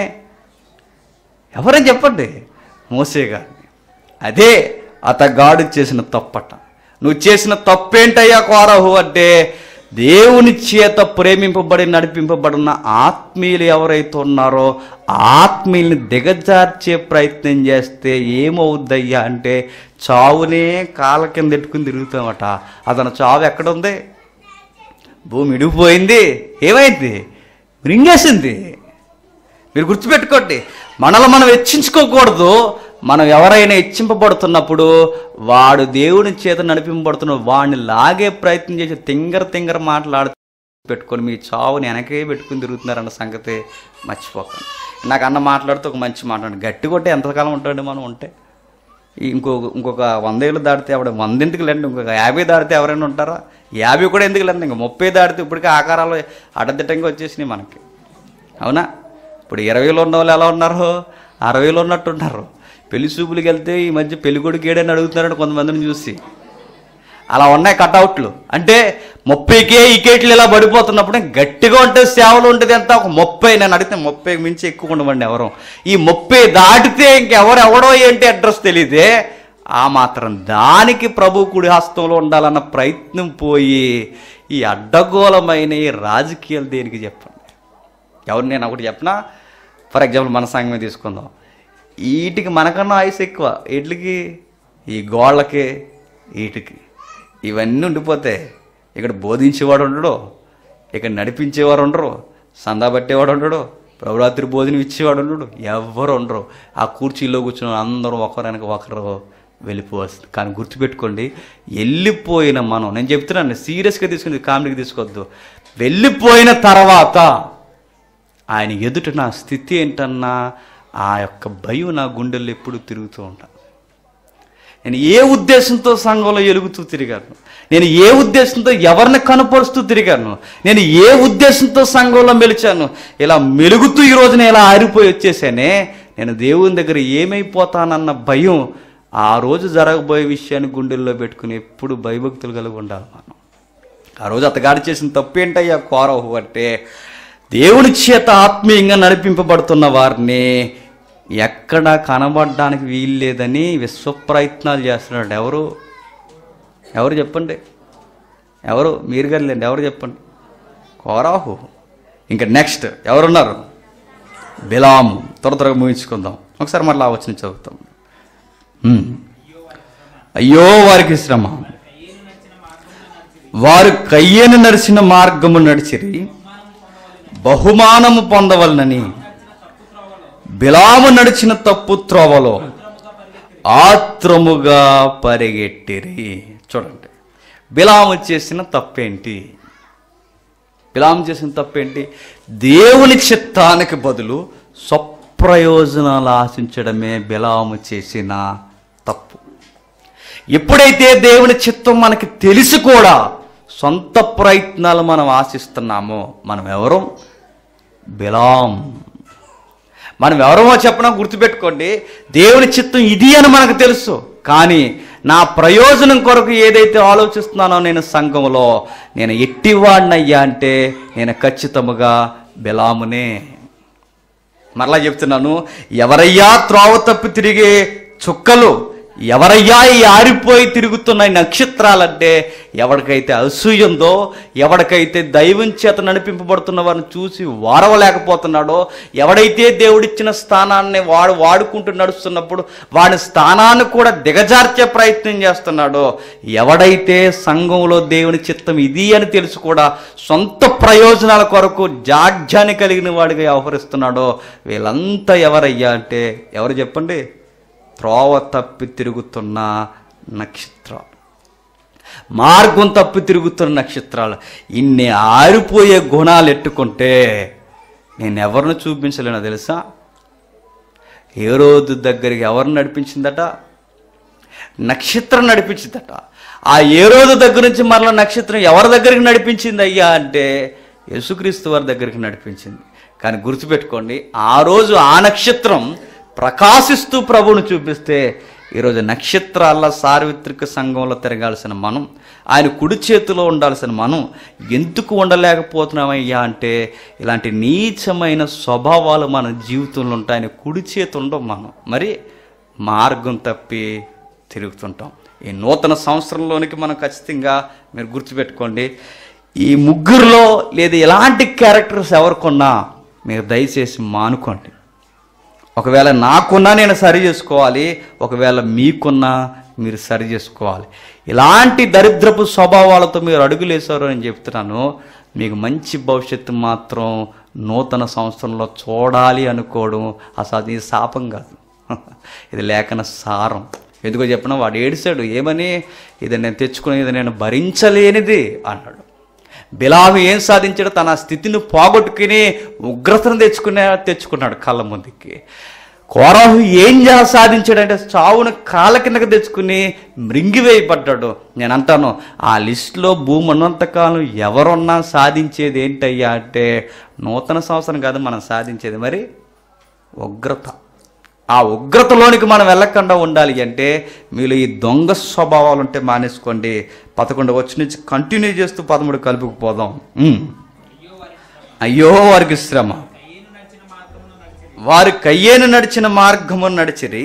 ఎవరని చెప్పండి? మోసే గారిని. అదే అతగాడు చేసిన తప్పట. నువ్వు చేసిన తప్పేంటయ్యా కోరాహు అంటే దేవుని చేత ప్రేమింపబడి నడిపింపబడిన ఆత్మీయులు ఎవరైతే ఉన్నారో ఆత్మీయుల్ని దిగజార్చే ప్రయత్నం చేస్తే ఏమవుద్దయ్యా అంటే చావునే కాళ్ళ కింద ఎట్టుకుని తిరుగుతామట. అతను చావు ఎక్కడుంది? భూమి ఇడిగిపోయింది. ఏమైంది? రింగేసింది. మీరు గుర్తుపెట్టుకోండి. మనల్ని మనం హెచ్చించుకోకూడదు. మనం ఎవరైనా హెచ్చింపబడుతున్నప్పుడు వాడు దేవుని చేత నడిపింపబడుతున్న వాడిని లాగే ప్రయత్నం చేసి తింగర తింగర మాట్లాడు పెట్టుకొని మీ చావుని వెనకే పెట్టుకుని తిరుగుతున్నారన్న సంగతి మర్చిపోకండి. నాకు అన్న మాట్లాడుతూ ఒక మంచి మాట్లాడు. గట్టి కొట్టే ఎంతకాలం ఉంటాడు మనం ఉంటే? ఇంకొక ఇంకొక వంద ఏళ్ళు దాటితే ఆవిడ వందింటికి లేండి, ఇంకొక యాభై దాటితే ఎవరైనా ఉంటారా? యాభై కూడా ఎందుకు లేండి, ఇంకా ముప్పై దాటితే ఇప్పటికే ఆకారాలు అడ్డదిట్టంగా వచ్చేసినాయి మనకి. అవునా? ఇప్పుడు ఇరవైలో ఉన్న వాళ్ళు ఎలా ఉన్నారు? అరవైలో ఉన్నట్టున్నారు. పెళ్లి చూపులకి వెళ్తే ఈ మధ్య పెళ్లి కొడుకు ఏడని అడుగుతున్నారని కొంతమందిని చూసి అలా ఉన్నాయి కట్అవుట్లు. అంటే ముప్పైకే ఈకేట్లు ఇలా పడిపోతున్నప్పుడు గట్టిగా ఉంటే సేవలు ఉంటుంది ఎంత? ఒక ముప్పై. నేను అడిగితే ముప్పై మించి ఎక్కువ ఉండమండి ఎవరు. ఈ ముప్పై దాటితే ఇంకెవరు ఎవడో ఏంటి అడ్రస్ తెలియదే. ఆ మాత్రం దానికి ప్రభు కుడి హస్తంలో ఉండాలన్న ప్రయత్నం పోయి ఈ అడ్డగోళమైన ఈ రాజకీయాలు దేనికి చెప్పండి? ఎవరు? నేను ఒకటి చెప్పనా? ఫర్ ఎగ్జాంపుల్ మన సంఘమే తీసుకుందాం. వీటికి మనకన్నా ఆయుస్ ఎక్కువ. వీటికి, ఈ గోళ్ళకి, వీటికి ఇవన్నీ ఉండిపోతే ఇక్కడ బోధించేవాడు ఉండడు, ఇక్కడ నడిపించేవారు ఉండరు, సందా పట్టేవాడు ఉండడు, ప్రభురాత్రి భోజనం ఇచ్చేవాడు ఉండడు, ఎవరు ఉండరు. ఆ కుర్చీలో కూర్చున్న అందరూ ఒకరినక ఒకరు వెళ్ళిపోవచ్చు. కానీ గుర్తుపెట్టుకోండి, వెళ్ళిపోయిన మనం, నేను చెప్తున్నాను సీరియస్గా తీసుకుని కామెడీకి తీసుకోవద్దు, వెళ్ళిపోయిన తర్వాత ఆయన ఎదుట నా స్థితి ఏంటన్నా ఆ యొక్క భయం నా గుండెల్లో ఎప్పుడు తిరుగుతూ ఉంటాను. నేను ఏ ఉద్దేశంతో సంఘంలో ఎలుగుతూ తిరిగాను, నేను ఏ ఉద్దేశంతో ఎవరిని కనపరుస్తూ తిరిగాను, నేను ఏ ఉద్దేశంతో సంఘంలో మెలిచాను, ఇలా మెలుగుతూ ఈ రోజున ఇలా ఆరిపోయి వచ్చేసానే, నేను దేవుని దగ్గర ఏమైపోతానన్న భయం ఆ రోజు జరగబోయే విషయాన్ని గుండెల్లో పెట్టుకుని ఎప్పుడు భయభక్తులు కలిగి ఉండాలి మనం. ఆ రోజు అతగాడు చేసిన తప్పేంటయ్యా కోరహు అంటే దేవుని చేత ఆత్మీయంగా నడిపింపబడుతున్న వారిని ఎక్కడా కనబడడానికి వీల్లేదని విశ్వప్రయత్నాలు చేస్తున్నాడు. ఎవరు ఎవరు చెప్పండి? ఎవరు? మీరు గారులేండి. ఎవరు చెప్పండి? కోరాహు. ఇంకా నెక్స్ట్ ఎవరున్నారు? బిలాము. త్వర త్వరగా ముగించుకుందాం. ఒకసారి మళ్ళీ ఆ వచనం చదువుతాం. అయ్యో వారికి శ్రమ, వారు కయ్యేను నడిచిన మార్గము నడిచిరి, బహుమానము పొందవలనని బిలాము నడిచిన తప్పు త్రోవలో ఆత్రముగా పరిగెట్టిరి. చూడండి, బిలాము చేసిన తప్పేంటి? బిలాము చేసిన తప్పేంటి? దేవుని చిత్తానికి బదులు స్వప్రయోజనాలు ఆశించడమే బిలాము చేసిన తప్పు. ఎప్పుడైతే దేవుని చిత్తం మనకి తెలిసి కూడా సొంత ప్రయత్నాలు మనం ఆశిస్తున్నామో మనం ఎవరు? బిలాం. మనం ఎవరమో చెప్పడం గుర్తుపెట్టుకోండి. దేవుని చిత్తం ఇది అని మనకు తెలుసు, కానీ నా ప్రయోజనం కొరకు ఏదైతే ఆలోచిస్తున్నానో నేను సంఘంలో, నేను ఎట్టివాడినయ్యా అంటే నేను ఖచ్చితంగా బిలామునే. మరలా చెప్తున్నాను, ఎవరయ్యా త్రోవ తప్పి తిరిగే చుక్కలు, ఎవరయ్యా ఈ ఆరిపోయి తిరుగుతున్న నక్షత్రాలంటే ఎవరికైతే అసూయ ఉందో, ఎవరికైతే దైవం చేత నడిపింపబడుతున్న వారిని చూసి వారవలేకపోతున్నాడో, ఎవడైతే దేవుడిచ్చిన స్థానాన్ని వాడు వాడుకుంటూ నడుస్తున్నప్పుడు వాడి స్థానాన్ని కూడా దిగజార్చే ప్రయత్నం చేస్తున్నాడో, ఎవడైతే సంఘంలో దేవుని చిత్తం ఇది అని తెలుసు కూడా సొంత ప్రయోజనాల కొరకు జాడ్యాన్ని కలిగిన వాడిగా వ్యవహరిస్తున్నాడో, వీళ్ళంతా ఎవరయ్యా అంటే ఎవరు చెప్పండి? త్రోవ తప్పి తిరుగుతున్న నక్షత్రాలు, మార్గం తప్పి తిరుగుతున్న నక్షత్రాలు. ఇన్ని ఆరిపోయే గుణాలు ఎట్టుకుంటే నేను ఎవరిని చూపించలేనో తెలుసా? హేరోదు దగ్గరికి ఎవరిని నడిపించిందట? నక్షత్రం నడిపించిందట. ఆ హేరోదు దగ్గర నుంచి మరలా నక్షత్రం ఎవరి దగ్గరికి నడిపించింది అయ్యా అంటే యేసుక్రీస్తు వారి దగ్గరికి నడిపించింది. కానీ గుర్తుపెట్టుకోండి, ఆ రోజు ఆ నక్షత్రం ప్రకాశిస్తూ ప్రభువును చూపిస్తే ఈరోజు నక్షత్రాల సార్వత్రిక సంఘంలో తిరగాల్సిన మనం, ఆయన కుడి చేతిలో ఉండాల్సిన మనం ఎందుకు ఉండలేకపోతున్నామయ్యా అంటే ఇలాంటి నీచమైన స్వభావాలు మన జీవితంలో ఉంటాయి. ఆయన కుడి చేతి ఉండవు, మనం మరి మార్గం తప్పి తిరుగుతుంటాం. ఈ నూతన సంవత్సరంలోనికి మనం ఖచ్చితంగా మీరు గుర్తుపెట్టుకోండి, ఈ ముగ్గురులో లేదా ఎలాంటి క్యారెక్టర్స్ ఎవరికొన్నా మీరు దయచేసి మానుకోండి. ఒకవేళ నాకున్నా నేను సరి చేసుకోవాలి, ఒకవేళ మీకున్నా మీరు సరి చేసుకోవాలి. ఇలాంటి దరిద్రపు స్వభావాలతో మీరు అడుగులేశారు అని చెప్తున్నాను. మీకు మంచి భవిష్యత్తు మాత్రం నూతన సంవత్సరంలో చూడాలి అనుకోవడం అసలు అది శాపం కాదు, ఇది లేఖన సారం. ఎందుకో చెప్పినా వాడు ఏడిశాడు, ఏమని? ఇది నేను తెచ్చుకుని ఇది నేను భరించలేనిది అన్నాడు. బిలాము ఏం సాధించాడు? తన స్థితిని పోగొట్టుకుని ఉగ్రతను తెచ్చుకునే తెచ్చుకున్నాడు కళ్ళ ముందుకి. కోరాహు ఏం సాధించాడంటే చావును కాళ్ళ కిందకి తెచ్చుకుని మృంగివేయబడ్డాడు. నేను అంటాను, ఆ లిస్టులో భూమి ఉన్నంతకాలం ఎవరున్నా సాధించేది ఏంటయ్యా అంటే నూతన సంవత్సరం కాదు మనం సాధించేది, మరి ఉగ్రత. ఆ ఉగ్రతలోనికి మనం వెళ్ళకుండా ఉండాలి అంటే మీలో ఈ దొంగ స్వభావాలు ఉంటే మానేసుకోండి. పదకొండు వచ్చి నుంచి కంటిన్యూ చేస్తూ పదమూడు కలుపుకుపోదాం. అయ్యో వారికి శ్రమ, వారు కయ్యేను నడిచిన మార్గము నడిచిరి,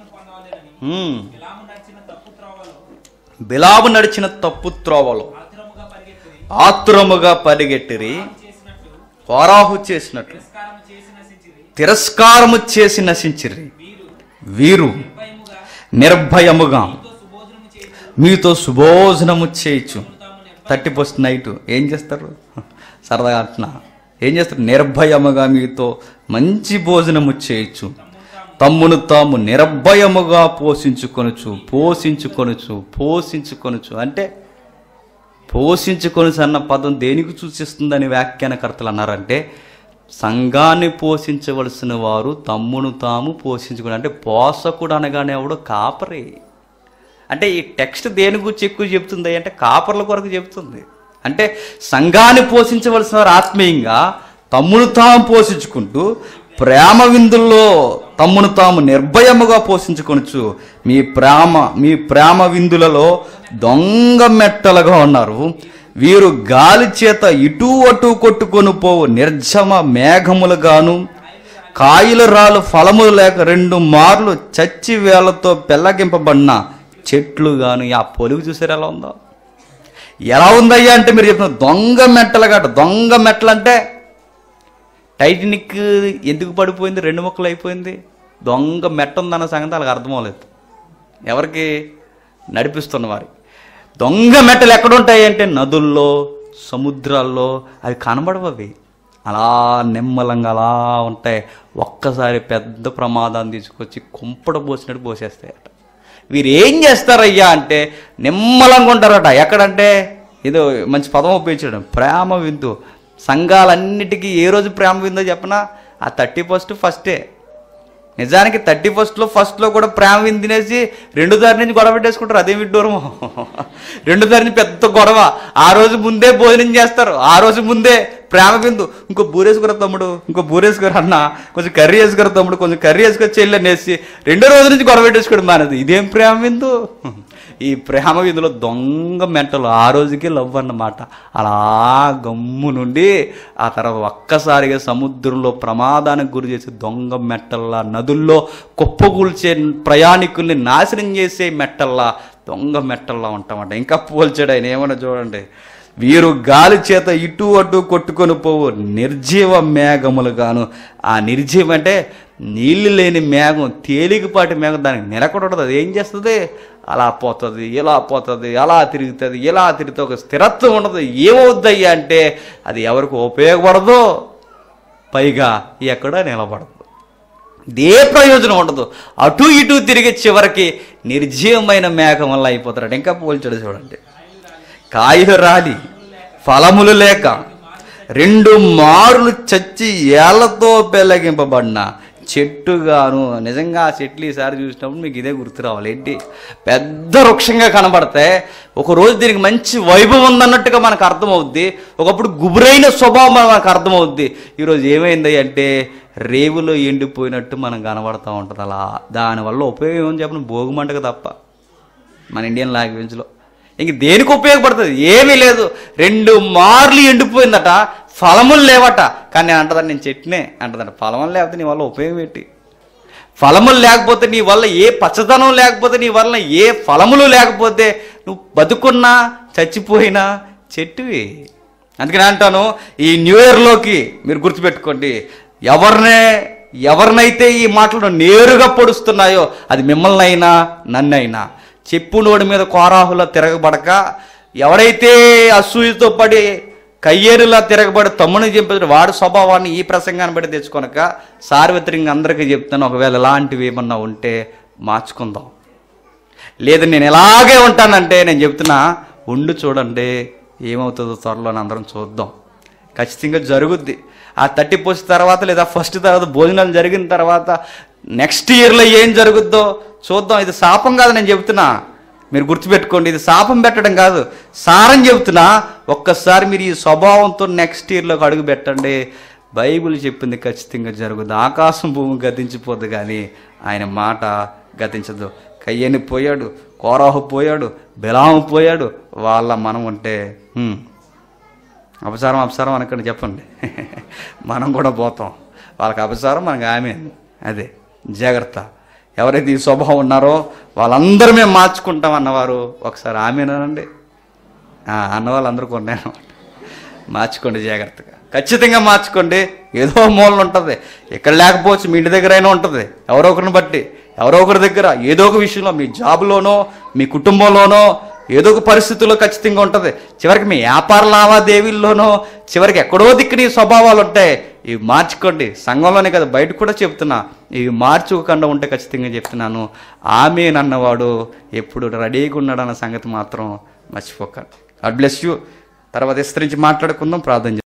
బిలాము నడిచిన తప్పు త్రోవలో ఆతురముగా పరిగెట్టిరి, కోరాహు చేసినట్లు తిరస్కారము చేసి నశించిరి. వీరు నిర్భయముగా మీతో సుభోజనము చేయొచ్చు. థర్టీ ఫస్ట్ నైట్ ఏం చేస్తారు? సరదాగా అంటున్నా, ఏం చేస్తారు? నిర్భయముగా మీతో మంచి భోజనము చేయొచ్చు, తమ్మును తాము నిర్భయముగా పోషించుకొనుచు పోషించుకొనుచు పోషించుకొనుచు అంటే పోషించుకొనుచు అన్న పదం దేనికి సూచిస్తుందని వ్యాఖ్యానకర్తలు అన్నారంటే సంఘాన్ని పోషించవలసిన వారు తమ్మును తాము పోషించుకుని, అంటే పోషకుడు అనగానే ఎవడో కాపరి. అంటే ఈ టెక్స్ట్ దేని గురించి ఎక్కువ చెప్తుంది అంటే కాపర్ల కొరకు చెప్తుంది. అంటే సంఘాన్ని పోషించవలసిన వారు ఆత్మీయంగా తమ్మును తాము పోషించుకుంటూ ప్రేమ విందుల్లో తమ్మును తాము నిర్భయముగా పోషించుకొనొచ్చు. మీ ప్రేమ మీ ప్రేమ విందులలో దొంగ మెట్టలుగా ఉన్నారు. వీరు గాలి చేత ఇటు అటు కొట్టుకొని పోవు నిర్జమ మేఘములుగాను, కాయలు రాలు ఫలములు లేక రెండు మార్లు చచ్చి వేళ్లతో పెళ్ళగింపబడిన చెట్లు గాను. ఆ పొలుగు చూసారు ఎలా ఉందో? ఎలా ఉందయ్యా అంటే మీరు చెప్తున్నారు దొంగ మెట్టలు గట. దొంగ మెట్టలు అంటే టైటానిక్ ఎందుకు పడిపోయింది, రెండు ముక్కలు అయిపోయింది? దొంగ మెట్ట ఉందన్న సంగతి వాళ్ళకి అర్థమవలేదు. ఎవరికి? నడిపిస్తున్న వారికి. దొంగ మెట్టలు ఎక్కడుంటాయి అంటే నదుల్లో, సముద్రాల్లో. అవి కనబడవు. అవి అలా నిమ్మలంగా అలా ఉంటాయి. ఒక్కసారి పెద్ద ప్రమాదాన్ని తీసుకొచ్చి కుంపడ పోసినట్టు పోసేస్తాయట. వీరు ఏం చేస్తారయ్యా అంటే నిమ్మలంగా ఉంటారట. ఎక్కడంటే ఏదో మంచి పదం ఉపయోగించడం, ప్రేమ విందు. సంఘాలన్నిటికీ ఏ రోజు ప్రేమ విందో చెప్పనా? ఆ థర్టీ ఫస్ట్ ఫస్టే. నిజానికి థర్టీ ఫస్ట్లో ఫస్ట్లో కూడా ప్రేమ విందు తినేసి రెండు దారి నుంచి గొడవ పెట్టేసుకుంటారు. అదే విడ్డూరము. రెండు దారి నుంచి పెద్ద గొడవ. ఆ రోజు ముందే భోజనం చేస్తారు, ఆ రోజు ముందే ప్రేమ విందు. ఇంకో బూరేసుకురా తమ్ముడు, ఇంకో బూరేసుకురా అన్న, కొంచెం కర్రీ వేసుకురా తమ్ముడు, కొంచెం కర్రీ వేసుకొని చెల్లి అనేసి రెండో రోజు నుంచి గొడవ పెట్టేసుకోవడం మానది. ఇదేం ప్రేమ విందు? ఈ ప్రేమ విందులో దొంగ మెంటలు ఆ రోజుకి లవ్ అన్నమాట. అలా గమ్ము నుండి ఆ తర్వాత ఒక్కసారిగా సముద్రంలో ప్రమాదానికి గురి చేసే దొంగ మెట్టల్లా, నదుల్లో కుప్పకూల్చే ప్రయాణికుల్ని నాశనం చేసే మెట్టల్లా, దొంగ మెట్టల్లా ఉంటామంట. ఇంకా పోల్చాడు ఆయన ఏమన్నా చూడండి. వీరు గాలి చేత ఇటు అటు కొట్టుకొని పోవు నిర్జీవ మేఘములుగాను. ఆ నిర్జీవం అంటే నీళ్ళు లేని మేఘం, తేలికపాటి మేఘం. దానికి నిలకడ ఉండదు. అది ఏం చేస్తుంది? అలా పోతుంది, ఇలా పోతుంది, అలా తిరుగుతుంది, ఇలా తిరుగుతుంది. ఒక స్థిరత్వం ఉండదు. ఏమవుద్దయ్యా అంటే అది ఎవరికి ఉపయోగపడదు, పైగా ఎక్కడా నిలబడదు. ఇదే ప్రయోజనం ఉండదు. అటు ఇటు తిరిగి చివరికి నిర్జీవమైన మేఘం వల్ల అయిపోతాడు. ఇంకా పోల్చాడు చూడండి. కాయలు రాలి ఫలములు లేక రెండు మారులు చచ్చి ఏళ్లతో పెళ్ళగింపబడిన చెట్టుగాను. నిజంగా ఆ చెట్లు ఈసారి చూసినప్పుడు మీకు ఇదే గుర్తు రావాలి. ఏంటి? పెద్ద వృక్షంగా కనబడితే ఒకరోజు దీనికి మంచి వైభవం ఉందన్నట్టుగా మనకు అర్థమవుద్ది. ఒకప్పుడు గుబురైన స్వభావం మనకు అర్థమవుద్ది. ఈరోజు ఏమైంది అంటే రేవులో ఎండిపోయినట్టు మనం కనబడతా ఉంటుంది. అలా దానివల్ల ఉపయోగం ఏమని చెప్పిన భోగిమంటకు తప్ప మన ఇండియన్ లాంగ్వేజ్లో ఇంక దేనికి ఉపయోగపడుతుంది? ఏమీ లేదు. రెండు మార్లు ఎండిపోయిందట, ఫలములు లేవట. కానీ నేను అంటదా, నేను చెట్టునే అంటదంట. ఫలములు లేకపోతే నీ వల్ల ఉపయోగం ఏంటి? ఫలములు లేకపోతే నీ వల్ల ఏ పచ్చదనం లేకపోతే, నీ వల్ల ఏ ఫలములు లేకపోతే నువ్వు బతుకున్నా చచ్చిపోయినా చెట్టువి. అందుకని అంటాను, ఈ న్యూ ఇయర్లోకి మీరు గుర్తుపెట్టుకోండి, ఎవరినే ఎవరినైతే ఈ మాటలు నేరుగా పొడుస్తున్నాయో అది మిమ్మల్ని అయినా నన్నైనా, చెప్పు నోడి మీద కోరాహులా తిరగబడక, ఎవరైతే అసూయతో పడి కయ్యేరులా తిరగబడి తమ్ముని చెప్పాడు వాడి స్వభావాన్ని ఈ ప్రసంగాన్ని బట్టి తెచ్చుకొనక సార్వత్రికంగా అందరికీ చెప్తాను, ఒకవేళ ఇలాంటివి ఏమన్నా ఉంటే మార్చుకుందాం. లేదు నేను ఎలాగే ఉంటానంటే నేను చెప్తున్నా, ఉండి చూడండి ఏమవుతుందో త్వరలో అందరం చూద్దాం. ఖచ్చితంగా జరుగుద్ది. ఆ థర్టీ పోస్ట్ తర్వాత లేదా ఫస్ట్ తర్వాత భోజనాలు జరిగిన తర్వాత నెక్స్ట్ ఇయర్లో ఏం జరుగుద్దో చూద్దాం. ఇది శాపం కాదు నేను చెబుతున్నా, మీరు గుర్తుపెట్టుకోండి. ఇది శాపం పెట్టడం కాదు, సారం చెబుతున్నా. ఒక్కసారి మీరు ఈ స్వభావంతో నెక్స్ట్ ఇయర్లోకి అడుగు పెట్టండి. బైబిల్ చెప్పింది ఖచ్చితంగా జరుగుద్ది. ఆకాశం భూమి గతించిపోద్ది కానీ ఆయన మాట గతించదు. కయ్యని పోయాడు, కోరాహు పోయాడు, బెలాము పోయాడు. వాళ్ళ మనం ఉంటే అపసారం అపసారం అనకండి చెప్పండి, మనం కూడా పోతాం. వాళ్ళకి అపసారం మనకు ఆమె. అదే జాగ్రత్త. ఎవరైతే ఈ స్వభావం ఉన్నారో వాళ్ళందరూ మేము మార్చుకుంటాం అన్నవారు ఒకసారి ఆమెనండి. అన్న వాళ్ళందరూ కొన్నాను. మార్చుకోండి జాగ్రత్తగా, ఖచ్చితంగా మార్చుకోండి. ఏదో మూలన ఉంటుంది, ఇక్కడ లేకపోవచ్చు, మీ ఇంటి దగ్గర అయినా ఉంటుంది. ఎవరో ఒకరిని బట్టి ఎవరో ఒకరి దగ్గర ఏదో ఒక విషయంలో, మీ జాబులోనో మీ కుటుంబంలోనో ఏదో ఒక పరిస్థితుల్లో ఖచ్చితంగా ఉంటుంది. చివరికి మీ వ్యాపార లావాదేవీల్లోనో చివరికి ఎక్కడో దిక్కుని స్వభావాలు ఉంటాయి. ఇవి మార్చుకోండి. సంఘంలోనే కదా బయట కూడా చెప్తున్నా, ఇవి మార్చుకోకుండా ఉంటే ఖచ్చితంగా చెప్తున్నాను, ఆమేనన్నవాడు ఎప్పుడు రెడీగా ఉన్నాడన్న సంగతి మాత్రం మర్చిపోకండి. God bless you. తర్వాత విస్తరించి మాట్లాడుకుందాం, ప్రార్థన.